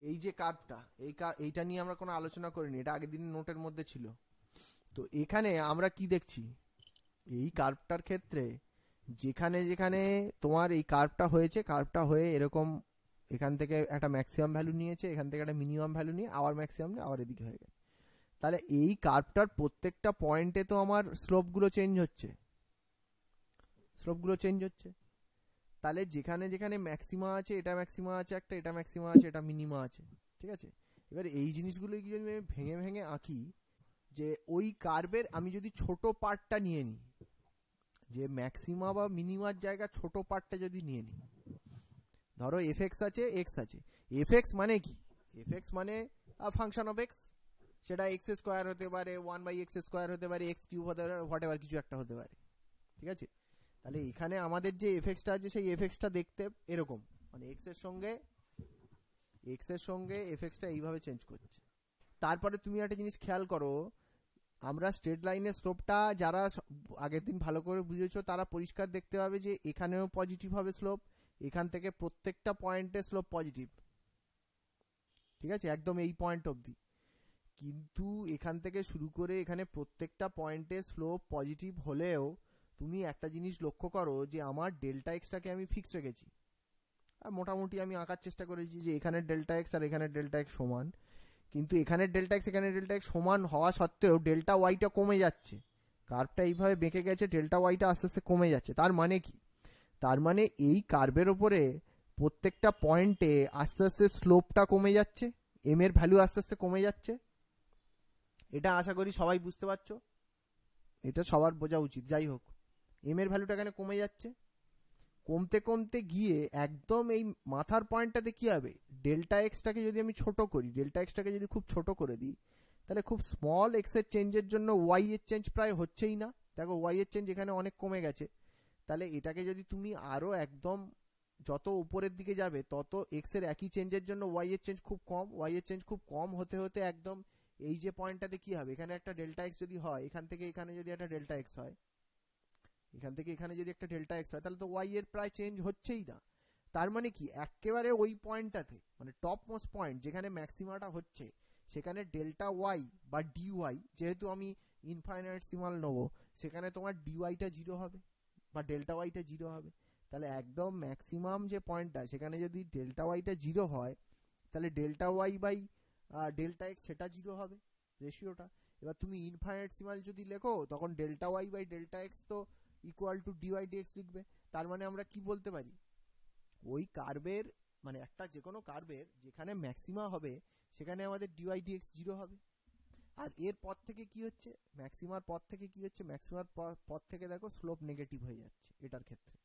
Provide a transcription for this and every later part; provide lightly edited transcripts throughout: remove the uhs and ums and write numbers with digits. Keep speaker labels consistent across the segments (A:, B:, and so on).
A: এই যে কার্ভটা, এইটা নিয়ে আমরা কোনো আলোচনা করিনি, এটা আগের দিনের নোটের মধ্যে ছিল। তো এখানে আমরা কি দেখছি, এই কার্ভটার ক্ষেত্রে যেখানে যেখানে তোমার এই কার্ভটা হয়েছে, কার্ভটা হয়ে এরকম এখান থেকে একটা ম্যাক্সিমাম ভ্যালু নিয়েছে, এখান থেকে একটা মিনিমাম ভ্যালু নিয়ে আবার ম্যাক্সিমাম নিয়ে আবার এদিকে হয়ে গেছে। তাহলে এই কার্ভটার প্রত্যেকটা পয়েন্টে তো আমার স্লোপগুলো চেঞ্জ হচ্ছে, স্লোপগুলো চেঞ্জ হচ্ছে। তাহলে যেখানে যেখানে ম্যাক্সিমা আছে, এটা ম্যাক্সিমা আছে একটা, এটা ম্যাক্সিমা আছে, এটা মিনিমা আছে, ঠিক আছে। এবার এই জিনিসগুলো যদি আমি ভেঙে ভেঙে আঁকি, যে ওই কার্ভের আমি যদি ছোট পার্টটা নিয়ে নিই, যে ম্যাক্সিমা বা মিনিমার জায়গা ছোট পার্টটা যদি নিয়ে নিই, ধরো এফ এক্স আছে, এক্স আছে। এফ এক্স মানে কি? এফ এক্স মানে ফাংশন অফ এক্স, সেটা এক্স স্কোয়ার হতে পারে, 1/x স্কোয়ার হতে পারে, এক্স কিউব হতে পারে, হোয়াট এভার কিছু একটা হতে পারে, ঠিক আছে। তাহলে এখানে আমাদের যে এফ এক্সটা আছে, সেই এফ এক্সটা দেখতে এরকম, মানে এক্স এর সঙ্গে এফ এক্সটা এইভাবে চেঞ্জ করছে। তারপরে তুমি একটা জিনিস খেয়াল করো, আমরা স্ট্রেট লাইনের স্লোপটা যারা আগের দিন ভালো করে বুঝেছো তারা পরিষ্কার দেখতে পাবে যে এখানেও পজিটিভ হবে স্লোপ, এখান থেকে প্রত্যেকটা পয়েন্টে স্লোপ পজিটিভ, ঠিক আছে, একদম এই পয়েন্ট অবধি। কিন্তু এখান থেকে শুরু করে এখানে প্রত্যেকটা পয়েন্টে স্লোপ পজিটিভ হলেও তুমি একটা জিনিস লক্ষ্য করো যে আমার ডেল্টা এক্সটাকে আমি ফিক্স রেখেছি, আর মোটামুটি আমি আঁকার চেষ্টা করেছি যে এখানে ডেল্টা এক্স আর এখানে ডেল্টা এক্স সমান। কিন্তু এখানে ডেল্টা এক্স এখানে ডেল্টা এক্স সমান হওয়া সত্ত্বেও ডেল্টা ওয়াইটা কমে যাচ্ছে, কার্ভটা এইভাবে বেঁকে গেছে, ডেল্টা ওয়াইটা আস্তে আস্তে কমে যাচ্ছে। তার মানে কি? তার মানে এই কার্ভের ওপরে প্রত্যেকটা পয়েন্টে আস্তে আস্তে স্লোপটা কমে যাচ্ছে, এম এর ভ্যালু আস্তে আস্তে কমে যাচ্ছে। এটা আশা করি সবাই বুঝতে পারছো, এটা সবার বোঝা উচিত। যাই হোক, এম এর ভ্যালুটা এখানে কমে যাচ্ছে, কমতে কমতে গিয়ে একদম এই মাথার পয়েন্টটাতে কি হবে, ডেল্টা এক্সটাকে যদি আমি ছোট করি, ডেল্টা এক্সটাকে যদি খুব ছোট করে দিই, তাহলে খুব স্মল এক্স এর চেঞ্জের জন্য ওয়াই এর চেঞ্জ প্রায় হচ্ছেই না। দেখো ওয়াই এর চেঞ্জ এখানে অনেক কমে গেছে। তাহলে এটাকে যদি তুমি আরো একদম যত উপরের দিকে যাবে তত এক্স এর একই চেঞ্জের জন্য ওয়াই এর চেঞ্জ খুব কম, ওয়াই এর চেঞ্জ খুব কম হতে হতে একদম এই যে পয়েন্টটাতে কি হবে, এখানে একটা ডেল্টা এক্স যদি হয়, এখান থেকে এখানে যদি একটা ডেল্টা এক্স হয়, এখান থেকে এখানে যদি একটা ডেল্টা এক্স হয়, তাহলে তো ওয়াই এর প্রায় চেঞ্জ হচ্ছেই না। তার মানে কি, একেবারে ওই পয়েন্টটাতে, মানে টপ মোস্ট পয়েন্ট যেখানে ম্যাক্সিমাটা হচ্ছে, সেখানে ডেল্টা ওয়াই বা ডিওয়াই, যেহেতু আমি ইনফাইনাইট সিমাল নেবো, সেখানে তোমার ডিওয়াইটা জিরো হবে বা ডেল্টা ওয়াইটা জিরো হবে। তাহলে একদম ম্যাক্সিমাম যে পয়েন্টটা, সেখানে যদি ডেল্টা ওয়াইটা জিরো হয়, তাহলে delta y by delta x সেটা জিরো হবে, রেশিওটা। এবার তুমি ইনফাইনাইট সিমাল যদি লেখো, তখন delta y by delta x তো ইকুয়াল টু ডিওয়াই ডিএক্স লিখবে। তার মানে আমরা কি বলতে পারি, ওই কার্ভের, মানে একটা যে কোনো কার্ভের যেখানে ম্যাক্সিমা হবে, সেখানে আমাদের ডিওয়াই ডিএক্স জিরো হবে। আর এর পর থেকে কি হচ্ছে, ম্যাক্সিমার পর থেকে কি হচ্ছে, ম্যাক্সিমার পর থেকে দেখো স্লোপ নেগেটিভ হয়ে যাচ্ছে এটার ক্ষেত্রে।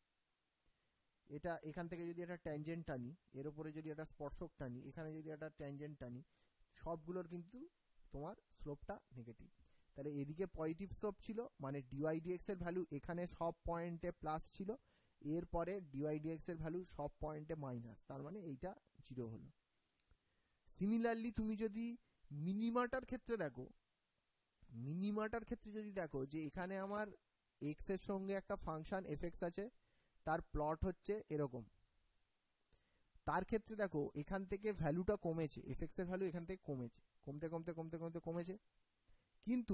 A: এটা এখান থেকে যদি একটা ট্যানজেন্ট টানি, এর উপরে যদি একটা স্পর্শক টানি, এখানে যদি একটা ট্যানজেন্ট টানি, সবগুলোর কিন্তু তোমার স্লোপটা নেগেটিভ। তাহলে এদিকে পজিটিভ স্লোপ ছিল, মানে ডিওয়াই ডিএক্স এর ভ্যালু এখানে সব পয়েন্টে প্লাস ছিল, এরপরে ডিওয়াই ডিএক্স এর ভ্যালু সব পয়েন্টে মাইনাস, তার মানে এইটা জিরো হলো। সিমিলারলি তুমি যদি মিনিমাটার ক্ষেত্রে দেখো, মিনিমাটার ক্ষেত্রে যদি দেখো যে এখানে আমার এক্স এর সঙ্গে একটা ফাংশন এফ এক্স আছে, তার প্লট হচ্ছে এরকম। তার ক্ষেত্রে দেখো এখান থেকে ভ্যালুটা কমেছে, এফ এক্স এর ভ্যালু এখান থেকে কমেছে, কমতে কমতে কমতে কমতে কমেছে। কিন্তু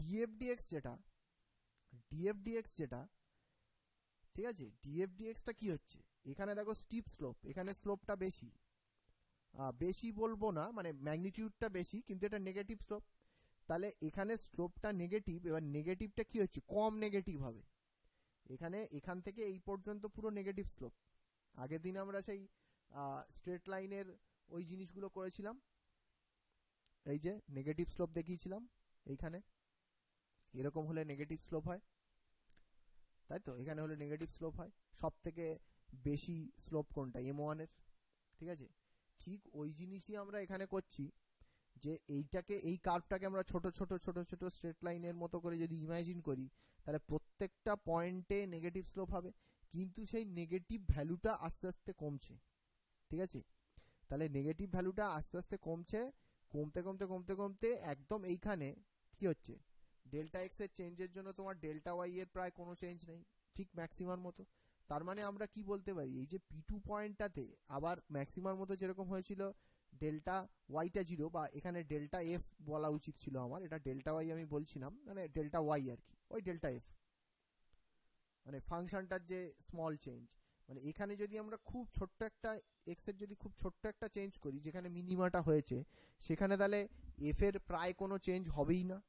A: ডিএফ ডিএক্স যেটা, ঠিক আছে, ডিএফ ডিএক্সটা কি হচ্ছে, এখানে দেখো স্টিপ স্লোপ, এখানে স্লোপটা বেশি, বেশি বলবো না, মানে ম্যাগনিটিউডটা বেশি, কিন্তু এটা নেগেটিভ স্লোপ। তাহলে এখানে স্লোপটা নেগেটিভ, এবার নেগেটিভটা কি হচ্ছে, কম নেগেটিভ হবে। এখানে এখান থেকে এই পর্যন্ত পুরো নেগেটিভ স্লোপ। আগের দিন আমরা সেই স্ট্রেট লাইনের ওই জিনিসগুলো করেছিলাম, এই যে নেগেটিভ স্লোপ দেখিয়েছিলাম এইখানে, এরকম হলে নেগেটিভ স্লোপ হয়, তাই তো, এখানে হলে নেগেটিভ স্লোপ হয়। সব থেকে বেশি স্লোপ কোনটা, M1 এর, ঠিক আছে। ঠিক ওই জিনিসই আমরা এখানে করছি, যে এইটাকে, এই কার্ভটাকে আমরা ছোট ছোট ছোট ছোট স্ট্রেট লাইনের মতো করে যদি ইমাজিন করি, তাহলে প্রত্যেকটা পয়েন্টে নেগেটিভ স্লোপ হবে, কিন্তু সেই নেগেটিভ ভ্যালুটা আস্তে আস্তে কমছে, ঠিক আছে। তাহলে নেগেটিভ ভ্যালুটা আস্তে আস্তে কমছে, কমতে কমতে কমতে কমতে একদম এইখানে কি হচ্ছে, ডেল্টা এক্স এর চেঞ্জের জন্য তোমার ডেল্টা ওয়াই এর প্রায় কোনো চেঞ্জ নেই, ঠিক ম্যাক্সিমার মতো। তার মানে আমরা কি বলতে পারি, এই যে পি টু পয়েন্টটাতে আবার ম্যাক্সিমার মতো যেরকম হয়েছিল ডেল্টা ওয়াইটা 0 বা এখানে ডেল্টা এফ বলা উচিত ছিল আমার, এটা ডেল্টা ওয়াই আমি বলছিলাম, মানে ডেল্টা ওয়াই আর কি, ওই ডেল্টা এফ মানে ফাংশনটার যে স্মল চেঞ্জ। মানে এখানে যদি আমরা খুব ছোট্ট একটা এক্স এর যদি খুব ছোট্ট একটা চেঞ্জ করি যেখানে মিনিমাটা হয়েছে, সেখানে তাহলে এফ এর প্রায় কোনো চেঞ্জ হবেই না,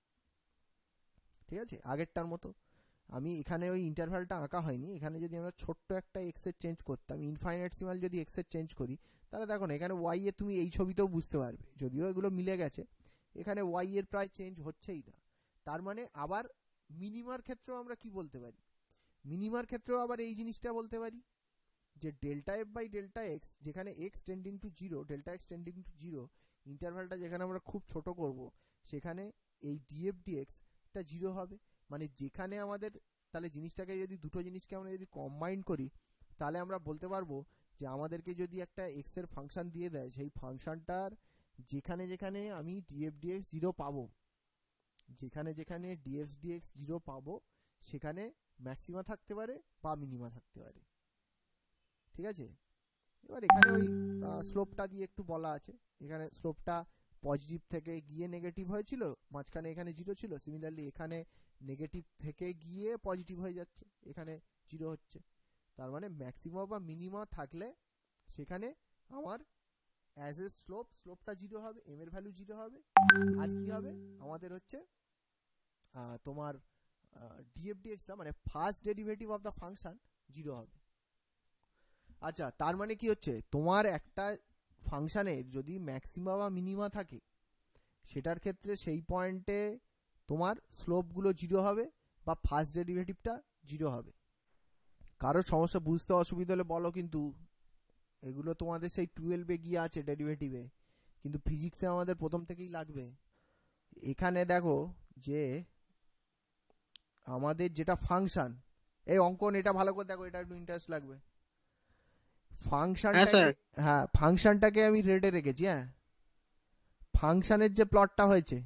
A: ঠিক আছে, আগেরটার মতো। আমি এখানে ওই ইন্টারভ্যালটা আঁকা হয়নি, এখানে যদি আমরা ছোট্ট একটা এক্স এর চেঞ্জ করতাম, ইনফাইনাইটসিমাল যদি এক্স এর চেঞ্জ করি, তাহলে দেখো না এখানে ওয়াই এর তুমি এই ছবিতেও বুঝতে পারবে, যদিও এগুলো মিলে গেছে, এখানে ওয়াই এর প্রায় চেঞ্জ হচ্ছেই না। তার মানে আবার মিনিমার ক্ষেত্রেও আমরা কি বলতে পারি, মিনিমার ক্ষেত্রেও আবার এই জিনিসটা বলতে পারি যে delta f by delta x, যেখানে x tending to zero, delta x tending to zero, ইন্টারভ্যালটা যেখানে আমরা খুব ছোট করব, সেখানে এই ডিএফ ডিএক্সটা জিরো হবে। মানে যেখানে আমাদের, তাহলে জিনিসটাকে যদি দুটো জিনিসকে আমরা যদি কম্বাইন করি, তাহলে আমরা বলতে পারবো যে আমাদেরকে যদি একটা এক্স এর ফাংশন দিয়ে দেয়, সেই ফাংশনটার যেখানে যেখানে আমি ডিএফ ডিএক্স জিরো পাবো, যেখানে যেখানে ডিএফ ডিএক্স জিরো পাবো, সেখানে ম্যাক্সিমা থাকতে পারে বা মিনিমা থাকতে পারে, ঠিক আছে। এবার এখানে ওই স্লোপটা দিয়ে একটু বলা আছে, এখানে স্লোপটা পজিটিভ থেকে গিয়ে নেগেটিভ হয়েছিল, মাঝখানে এখানে জিরো ছিল, সিমিলারলি এখানে নেগেটিভ থেকে গিয়ে পজিটিভ হয়ে যাচ্ছে, এখানে জিরো হচ্ছে। তার মানে ম্যাক্সিমা বা মিনিমা থাকলে সেখানে আমার অ্যাজ এ স্লোপটা জিরো হবে, এম এর ভ্যালু জিরো হবে, আর কি হবে আমাদের হচ্ছে তোমার ডিএফ ডিএক্সটা মানে first derivative of the function zero হবে। আচ্ছা, তার মানে কি হচ্ছে, তোমার একটা ফাংশনের যদি ম্যাক্সিমা বা মিনিমা থাকে, সেটার ক্ষেত্রে সেই পয়েন্টে তোমার স্লোপগুলো জিরো হবে বা ফার্স্ট ডেরিভেটিভটা জিরো হবে। কারো সমস্যা বুঝতে অসুবিধা হলে বলো, কিন্তু এগুলো তোমাদের সেই 12-এ গিয়ে আছে ডেরিভেটিভে, কিন্তু ফিজিক্সে আমাদের প্রথম থেকেই লাগবে। এখানে দেখো যে আমাদের যেটা ফাংশন, এই অঙ্কন এটা ভালো করে দেখো, এটা একটু ইন্টারেস্ট লাগবে। ফাংশনটাকে, হ্যাঁ ফাংশনটাকে আমি রেডে রেখেছি, হ্যাঁ ফাংশনের যে প্লটটা হয়েছে,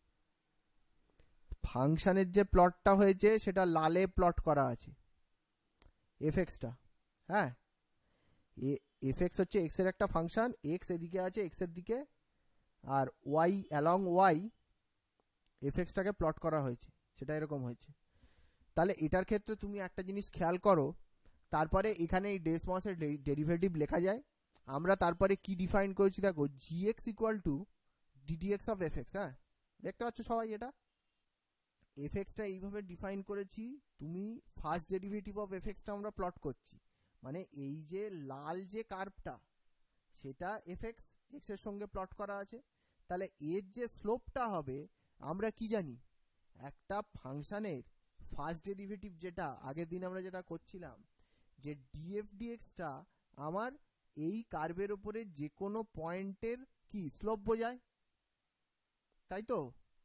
A: ফাংশনের যে প্লটটা হয়েছে সেটা লালে প্লট করা আছে, এফএক্সটা, হ্যাঁ এফএক্স হচ্ছে এক্স এর একটা ফাংশন, এক্স এদিকে আছে এক্স এর দিকে, আর ওয়াই অ্যালং ওয়াই এফএক্সটাকে প্লট করা হয়েছে, সেটা এরকম হয়েছে। তাহলে এটার ক্ষেত্রে তুমি একটা জিনিস খেয়াল করো, তারপরে এখানে এই ডেস মাসের ডেরিভেটিভ লেখা যায়, আমরা তারপরে কি ডিফাইন করেছি দেখো, GX equal to ddx of f x, হ্যাঁ দেখতে পাচ্ছ সবাই, এটা এফএক্সটা এইভাবে ডিফাইন করেছি, তুমি ফার্স্ট ডেরিভেটিভ অফ এফএক্সটা আমরা প্লট করছি, মানে এই যে লাল যে কার্ভটা সেটা এফএক্স এক্স এর সঙ্গে প্লট করা আছে, তাহলে এর যে স্লোপটা হবে, আমরা কি জানি একটা ফাংশনের ফার্স্ট ডেরিভেটিভ, যেটা আগের দিন আমরা যেটা করছিলাম, যে ডিএফ ডিএক্সটা আমার এই কার্ভের উপরে যে কোনো পয়েন্টের কি স্লোপ বোঝায়, তাই তো,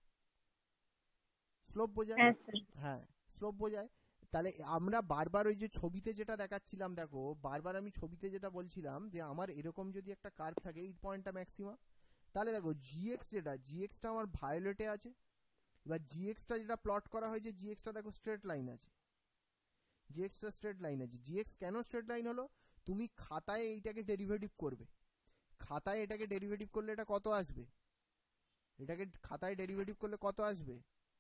A: স্লোপ বোঝায়, হ্যাঁ স্লোপ বোঝায়। তাহলে আমরা বারবার ওই যে ছবিতে যেটা দেখাচ্ছিলাম, দেখো বারবার আমি ছবিতে যেটা বলছিলাম যে আমার এরকম যদি একটা কার্ভ থাকে, এই পয়েন্টটা ম্যাক্সিমাম, তাহলে দেখো জিএক্স যেটা, জিএক্সটা আমার ভায়োলেটে আছে, এবার জিএক্সটা যেটা প্লট করা হয়েছে, জিএক্সটা দেখো স্ট্রেট লাইন আছে, জিএক্সটা স্ট্রেট লাইন আছে। জিএক্স কেন স্ট্রেট লাইন হলো, তুমি খাতায় এইটাকে ডেরিভেটিভ করবে, খাতায় এটাকে ডেরিভেটিভ করলে এটা কত আসবে, এটাকে খাতায় ডেরিভেটিভ করলে কত আসবে,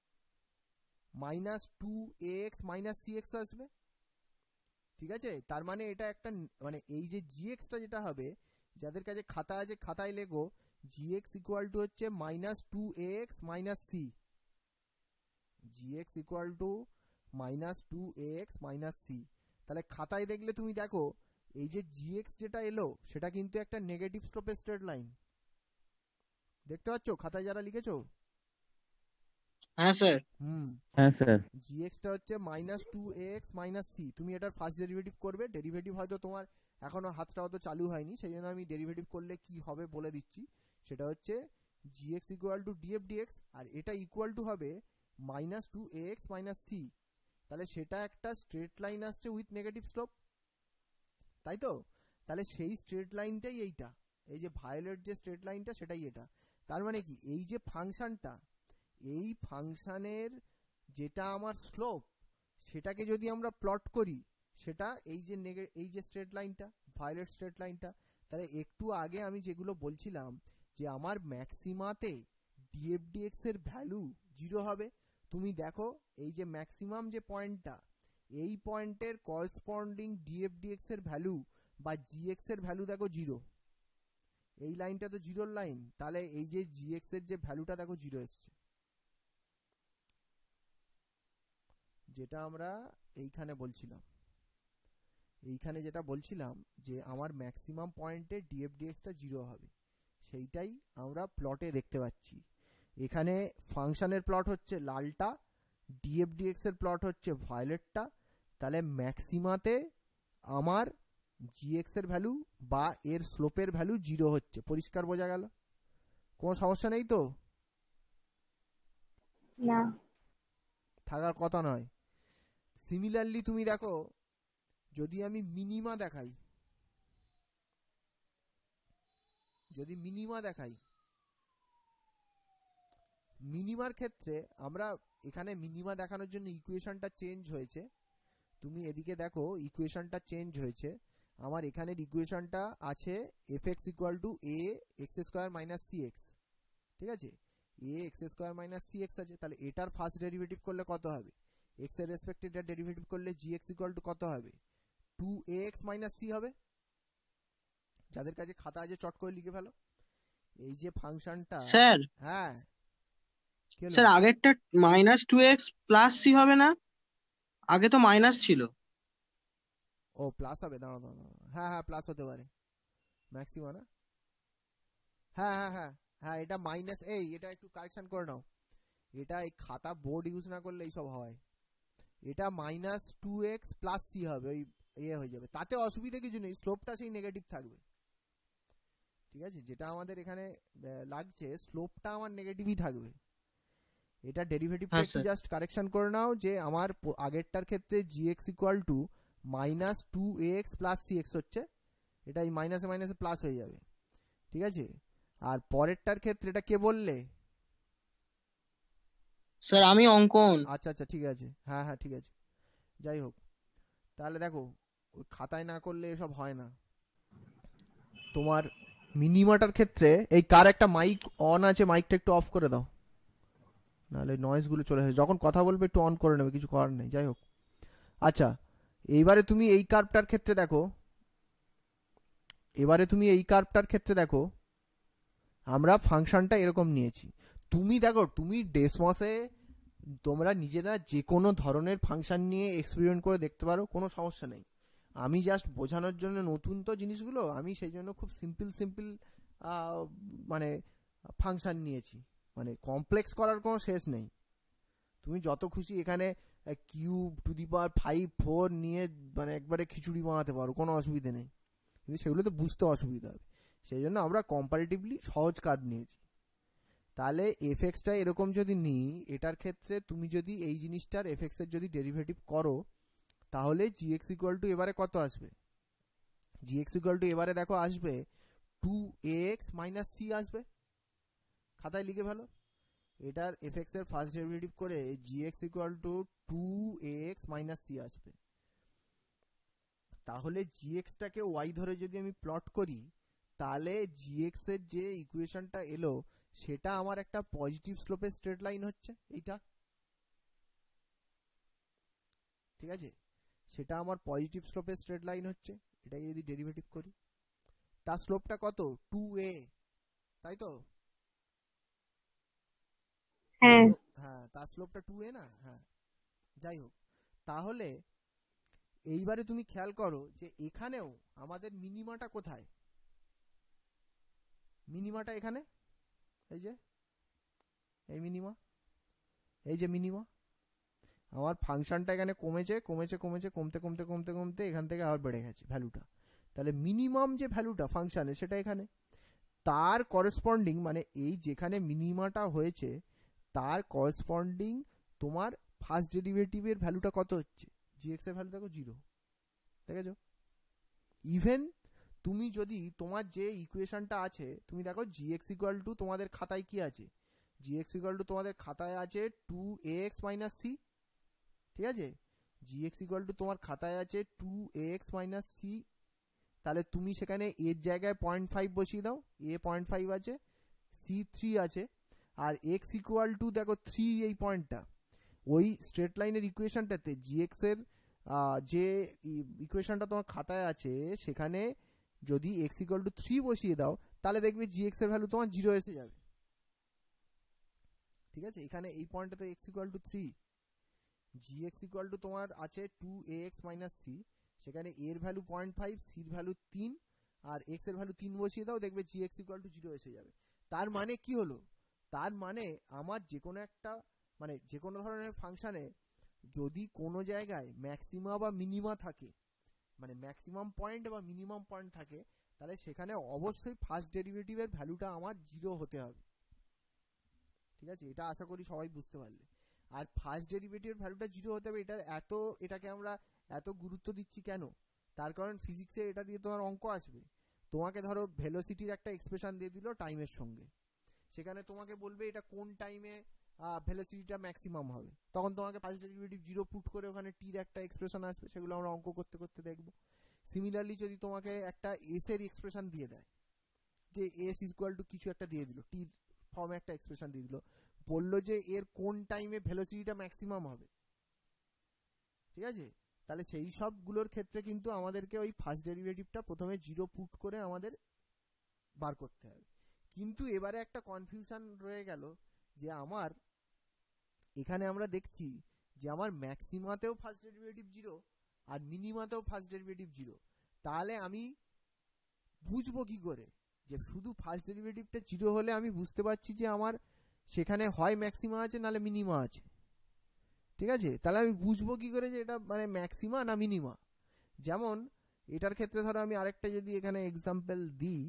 A: -2ax - cx আসবে, ঠিক আছে। তার মানে এটা একটা, মানে এই যে জিএক্সটা যেটা হবে, যাদের কাছে খাতা আছে খাতায় লেখো, জিএক্স ইকুয়াল টু হচ্ছে -2ax - c, g x equal to -2ax - c। তাহলে খাতায় দেখলে তুমি দেখো এই যে জিএক্স যেটা এলো, সেটা কিন্তু একটা নেগেটিভ স্লোপের স্ট্রেট লাইন, দেখতে পাচ্ছ খাতায় যারা লিখেছো,
B: হ্যাঁ স্যার, হ্যাঁ স্যার,
A: জিএক্সটা হচ্ছে -2ax - c। তুমি এটার ফার্স্ট ডেরিভেটিভ করবে, ডেরিভেটিভ হয়তো তোমার এখনো হাতটা অত চালু হয়নি, সেই জন্য আমি ডেরিভেটিভ করলে কি হবে বলে দিচ্ছি, সেটা হচ্ছে g x equal to DF d x, আর এটা ইকুয়াল টু হবে -2ax - c, তাহলে সেটা একটা স্ট্রেট লাইন আসছে উইথ নেগেটিভ স্লোপ, তাই তো। তাহলে সেই স্ট্রেট লাইনটাই এইটা, এই যে ভায়োলেট যে স্ট্রেট লাইনটা সেটাই এটা। তার মানে কি, এই যে ফাংশনটা, এই ফাংশনের যেটা আমার স্লোপ, সেটাকে যদি আমরা প্লট করি, সেটা এই যে এই যে স্ট্রেট লাইনটা, ভায়োলেট স্ট্রেট লাইনটা, তাহলে একটু আগে আমি যেগুলো বলছিলাম যে আমার ম্যাক্সিমাতে ডিএফডিএক্স এর ভ্যালু 0 হবে। তুমি দেখো এই যে ম্যাক্সিমাম যে পয়েন্টটা, এই পয়েন্টের করসপন্ডিং ডিএফডিএক্স এর ভ্যালু বা জিএক্স এর ভ্যালু দেখো 0। এই লাইনটা তো 0 লাইন, তাহলে এই যে জিএক্স এর যে ভ্যালুটা দেখো 0 এসছে, যেটা আমরা এইখানে বলছিলাম। এইখানে যেটা বলছিলাম যে আমার ম্যাক্সিমাম পয়েন্টে ডিএফডিএক্সটা 0 হবে, সেইটাই আমরা প্লটে দেখতে পাচ্ছি। এখানে ফাংশনের প্লট হচ্ছে লালটা, ডিএফডিএক্স এর প্লট হচ্ছে ভায়োলেটটা। তাহলে ম্যাক্সিমাতে আমার জিএক্স এর ভ্যালু বা এর স্লোপের ভ্যালু 0 হচ্ছে। পরিষ্কার বোঝা গেল? কোনো সমস্যা নেই তো?
C: না।
A: থাকার কথা নয়। সিমিলারলি তুমি দেখো, যদি আমি মিনিমা দেখাই, মিনিমার ক্ষেত্রে আমরা এখানে মিনিমা দেখানোর জন্য ইকুয়েশনটা চেঞ্জ হয়েছে। তুমি এদিকে দেখো ইকুয়েশনটা চেঞ্জ হয়েছে। আমার এখানের ইকুয়েশনটা আছে fx equal to a x square minus cx, ঠিক আছে? a x square minus cx আছে। তাহলে এটার ফার্স্ট ডেরিভেটিভ করলে কত হবে? x এর রেসপেক্টে এটার ডেরিভেটিভ করলে gx ইকুয়াল টু কত হবে? 2ax মাইনাস c হবে। যাদের কাছে খাতা আছে চট করে লিখে ফেলো। এই যে ফাংশনটা
B: স্যার,
A: হ্যাঁ
B: স্যার আগেরটা -2x + c হবে না? আগে তো মাইনাস ছিল।
A: ও প্লাস হবে, দাঁড়াও দাঁড়াও, হ্যাঁ হ্যাঁ প্লাস হতে পারে ম্যাক্সিমাম না। হ্যাঁ হ্যাঁ হ্যাঁ হ্যাঁ, এটা মাইনাস, এটা একটু কারেকশন করে নাও। এটা এই খাতা বোর্ড ইউজ না করলে এইসব হয়। এটা -2x + c হবে, ওই হয়ে যাবে, তাতে অসুবিধা কিছু নেই, স্লোপটা সেই নেগেটিভ থাকবে। ঠিক আছে, যেটা আমাদের এখানে লাগছে স্লোপটা আমার নেগেটিভই থাকবে। এটা ডেরিভেটিভটা একটু জাস্ট কারেকশন করে নাও যে আমার আগেরটার ক্ষেত্রে gx equal to -2ax + cx হচ্ছে, এটা এই মাইনাসে মাইনাসে প্লাস হয়ে যাবে। ঠিক আছে, আর পরেরটার ক্ষেত্রে এটা কে বললে?
B: স্যার আমি অঙ্কন।
A: আচ্ছা আচ্ছা ঠিক আছে, হ্যাঁ হ্যাঁ ঠিক আছে। যাই হোক, তাহলে দেখো ওই খাতায় না করলে এসব হয় না। তোমার মিনিমাটার ক্ষেত্রে এই কার একটা মাইক অন আছে, মাইকটা একটু অফ করে দাও, নাহলে নয়েজগুলো চলে আসে। যখন কথা বলবে একটু অন করে নেবে, কিছু করার নেই। যাই হোক, আচ্ছা এইবারে তুমি এই কার্ভটার ক্ষেত্রে দেখো, আমরা ফাংশনটা এরকম নিয়েছি। তুমি দেখো, তুমি ডেসমসে তোমরা নিজেরা যে কোনো ধরনের ফাংশন নিয়ে এক্সপেরিমেন্ট করে দেখতে পারো, কোনো সমস্যা নেই। আমি জাস্ট বোঝানোর জন্য, নতুন তো জিনিসগুলো, আমি সেই জন্য খুব সিম্পল মানে ফাংশন নিয়েছি, মানে কমপ্লেক্স করার কোনো শেষ নেই। তুমি যত খুশি এখানে কিউব টু দি পাওয়ার 5 4 নিয়ে মানে একবারে খিচুড়ি বানাতে পারো, কোনো অসুবিধে নেই, কিন্তু সেগুলো তো বুঝতে অসুবিধা হবে। সেই জন্য আমরা কম্পারেটিভলি সহজ কার্ভ নিয়েছি। তাহলে এফএক্সটা এরকম যদি নিই, এটার ক্ষেত্রে তুমি যদি এই জিনিসটার এফএক্সের যদি ডেরিভেটিভ করো, তাহলে জিএক্স ইকুয়াল টু এবারে কত আসবে? জিএক্স ইকুয়াল টু এবারে দেখো আসবে 2ax মাইনাস c আসবে। খাতায় লিখে ফেলো, এটার এফএক্স এর ফার্স্ট ডেরিভেটিভ করে g x equal to 2ax minus c আসবে। তাহলে জিএক্সটাকে ওয়াই ধরে যদি আমি প্লট করি, তাহলে জিএক্স এর যে ইকুয়েশনটা এলো সেটা আমার একটা পজিটিভ স্লোপের স্ট্রেট লাইন হচ্ছে, এইটা ঠিক আছে, সেটা আমার পজিটিভ স্লোপের স্ট্রেট লাইন হচ্ছে। এটাকে যদি ডেরিভেটিভ করি, তার স্লোপটা কত? 2a, তাই তো?
C: হ্যাঁ
A: হ্যাঁ, তার স্লোপটা 2a না? হ্যাঁ, যাই হোক, তাহলে এইবারে তুমি খেয়াল করো যে এখানেও আমাদের মিনিমাটা কোথায়? মিনিমাটা এখানে, এই যে এই মিনিমা, এই যে মিনিমা। আমার ফাংশনটা এখানে কমেছে কমেছে কমেছে, কমতে কমতে কমতে কমতে এখান থেকে আবার বেড়ে গেছে ভ্যালুটা। তাহলে মিনিমাম যে ভ্যালুটা ফাংশনে, সেটা এখানে। তার করেসপন্ডিং মানে এই যেখানে মিনিমাটা হয়েছে তার করেসপন্ডিং তোমার ফার্স্ট ডেরিভেটিভের ভ্যালুটা কত হচ্ছে? জিএক্স এর ভ্যালু দেখো 0, দেখেছো? ইভেন তুমি যদি তোমার যে ইকুয়েশনটা আছে, তুমি দেখো জিএক্স ইকুয়াল টু তোমাদের খাতায় কি আছে? জিএক্স ইকুয়াল টু তোমাদের খাতায় আছে 2ax মাইনাস c, ঠিক আছে? জিএক্স ইকুয়াল টু তোমার খাতায় আছে 2ax মাইনাস c। তাহলে তুমি সেখানে এর জায়গায় 0.5 বসিয়ে দাও, এ 0.5 আছে, সি 3 আছে, আর এক্স ইকুয়াল টু দেখো 3 এই পয়েন্টটা, ওই স্ট্রেট লাইনের ইকুয়েশনটাতে জিএক্স এর যে ইকুয়েশনটা তোমার খাতায় আছে সেখানে যদি এক্স ইকুয়াল টু 3 বসিয়ে দাও তাহলে দেখবে জিএক্স এর ভ্যালু তোমার 0 এসে যাবে। ঠিক আছে, এখানে এই পয়েন্টটাতে x equal to 3, g x equal to তোমার আছে 2ax মাইনাস সি, সেখানে এর ভ্যালু 0.5, সির ভ্যালু 3 আর এক্স এর ভ্যালু 3 বসিয়ে দাও, দেখবে জিএক্স ইকুয়াল টু 0 এসে যাবে। তার মানে কি হলো, তার মানে আমার যে কোনো একটা মানে যে কোনো ধরনের ফাংশানে যদি কোনো জায়গায় ম্যাক্সিমা বা মিনিমা থাকে, মানে ম্যাক্সিমাম পয়েন্ট বা মিনিমাম পয়েন্ট থাকে, তাহলে সেখানে অবশ্যই ফার্স্ট ডেরিভেটিভের ভ্যালুটা আমার 0 হতে হবে। ঠিক আছে, এটা আশা করি সবাই বুঝতে পারলে। আর ফার্স্ট ডেরিভেটিভের ভ্যালুটা 0 হতে হবে, এটাকে আমরা এত গুরুত্ব দিচ্ছি কেন? তার কারণ ফিজিক্সে এটা দিয়ে তোমার অঙ্ক আসবে। তোমাকে ধরো ভেলোসিটির একটা এক্সপ্রেশন দিয়ে দিল টাইমের সঙ্গে, সেখানে তোমাকে বলবে এটা কোন টাইমে ভেলোসিটিটা ম্যাক্সিমাম হবে, তখন তোমাকে ফার্স্ট ডেরিভেটিভ 0 পুট করে ওখানে টির একটা এক্সপ্রেশন আসবে, সেগুলো আমরা অঙ্ক করতে করতে দেখব। সিমিলারলি যদি তোমাকে একটা এস এর এক্সপ্রেশন দিয়ে দেয়, যে এস ইকুয়াল টু কিছু একটা দিয়ে দিল, টির ফর্মে একটা এক্সপ্রেশন দিয়ে দিল, বললো যে এর কোন টাইমে ভেলোসিটিটা ম্যাক্সিমাম হবে, ঠিক আছে, তাহলে সেই সবগুলোর ক্ষেত্রে কিন্তু আমাদেরকে ওই ফার্স্ট ডেরিভেটিভটা প্রথমে 0 পুট করে আমাদের বার করতে হবে। কিন্তু এবারে একটা কনফিউশন রয়ে গেল যে আমার এখানে আমরা দেখছি যে আমার ম্যাক্সিমাতেও ফার্স্ট ডেরিভেটিভ 0 আর মিনিমাতেও ফার্স্ট ডেরিভেটিভ 0, তাহলে আমি বুঝবো কি করে যে শুধু ফার্স্ট ডেরিভেটিভটা 0 হলে আমি বুঝতে পারছি যে আমার সেখানে হয় ম্যাক্সিমা আছে নাহলে মিনিমা আছে। ঠিক আছে, তাহলে আমি বুঝবো কি করে যে এটা মানে ম্যাক্সিমা না মিনিমা? যেমন এটার ক্ষেত্রে ধরো আমি আরেকটা যদি এখানে এক্সাম্পল দিই,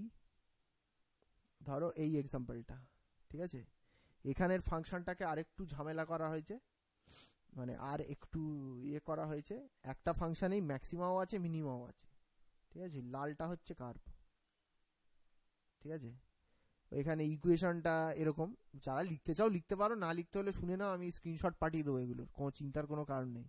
A: ধরো এই এক্সাম্পলটা, ঠিক আছে, এখানের ফাংশনটাকে আরেকটু ঝামেলা করা হয়েছে, মানে আর একটু করা হয়েছে, একটা ফাংশনেই ম্যাক্সিমাও আছে মিনিমাও আছে। ঠিক আছে, লালটা হচ্ছে কার্ভ। ঠিক আছে, এখানে ইকুয়েশনটা এরকম, যারা লিখতে চাও লিখতে পারো, না লিখতে হলে শুনে নাও, আমি স্ক্রিনশট পাঠিয়ে দেবো, এগুলোর কোনো চিন্তার কোনো কারণ নেই।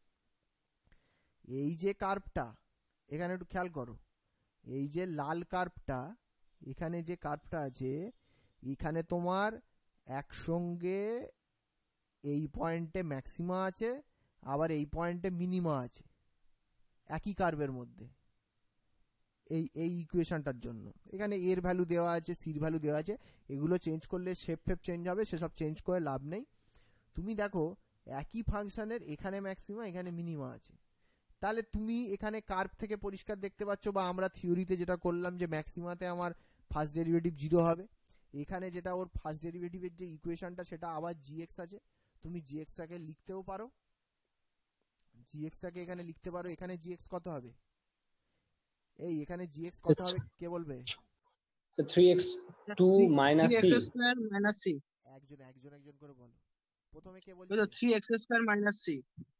A: এই যে কার্ভটা এখানে একটু খেয়াল করো, এই যে লাল কার্ভটা, এখানে যে কার্ভটা আছে, এখানে তোমার একসঙ্গে এই পয়েন্টে ম্যাক্সিমা আছে, আবার এই পয়েন্টে মিনিমা আছে একই কার্ভের মধ্যে। এই ইকুয়েশনটার জন্য এখানে এর ভ্যালু দেওয়া আছে, সির ভ্যালু দেওয়া আছে, এগুলো চেঞ্জ করলে শেপ ফেপ চেঞ্জ হবে, সেসব চেঞ্জ করে লাভ নেই। তুমি দেখো একই ফাংশনের এখানে ম্যাক্সিমা এখানে মিনিমা আছে, তাহলে তুমি এখানে কার্ভ থেকে পরিষ্কার দেখতে পাচ্ছ, বা আমরা থিওরিতে যেটা করলাম যে ম্যাক্সিমাতে আমার ফার্স্ট ডেরিভেটিভ 0 হবে, এখানে যেটা ওর ফার্স্ট ডেরিভেটিভের যে ইকুয়েশনটা সেটা আবার জিএক্স আছে, তুমি জিএক্সটাকে লিখতেও পারো, জিএক্সটাকে এখানে লিখতে পারো, এখানে জিএক্স কত হবে, এই এখানে জিএক্স কত হবে কে বলবে?
C: 3x2 minus c,
B: 3x square minus c,
A: একজন একজন একজন করে বলো, প্রথমে কে বলছে?
B: 3x square minus c,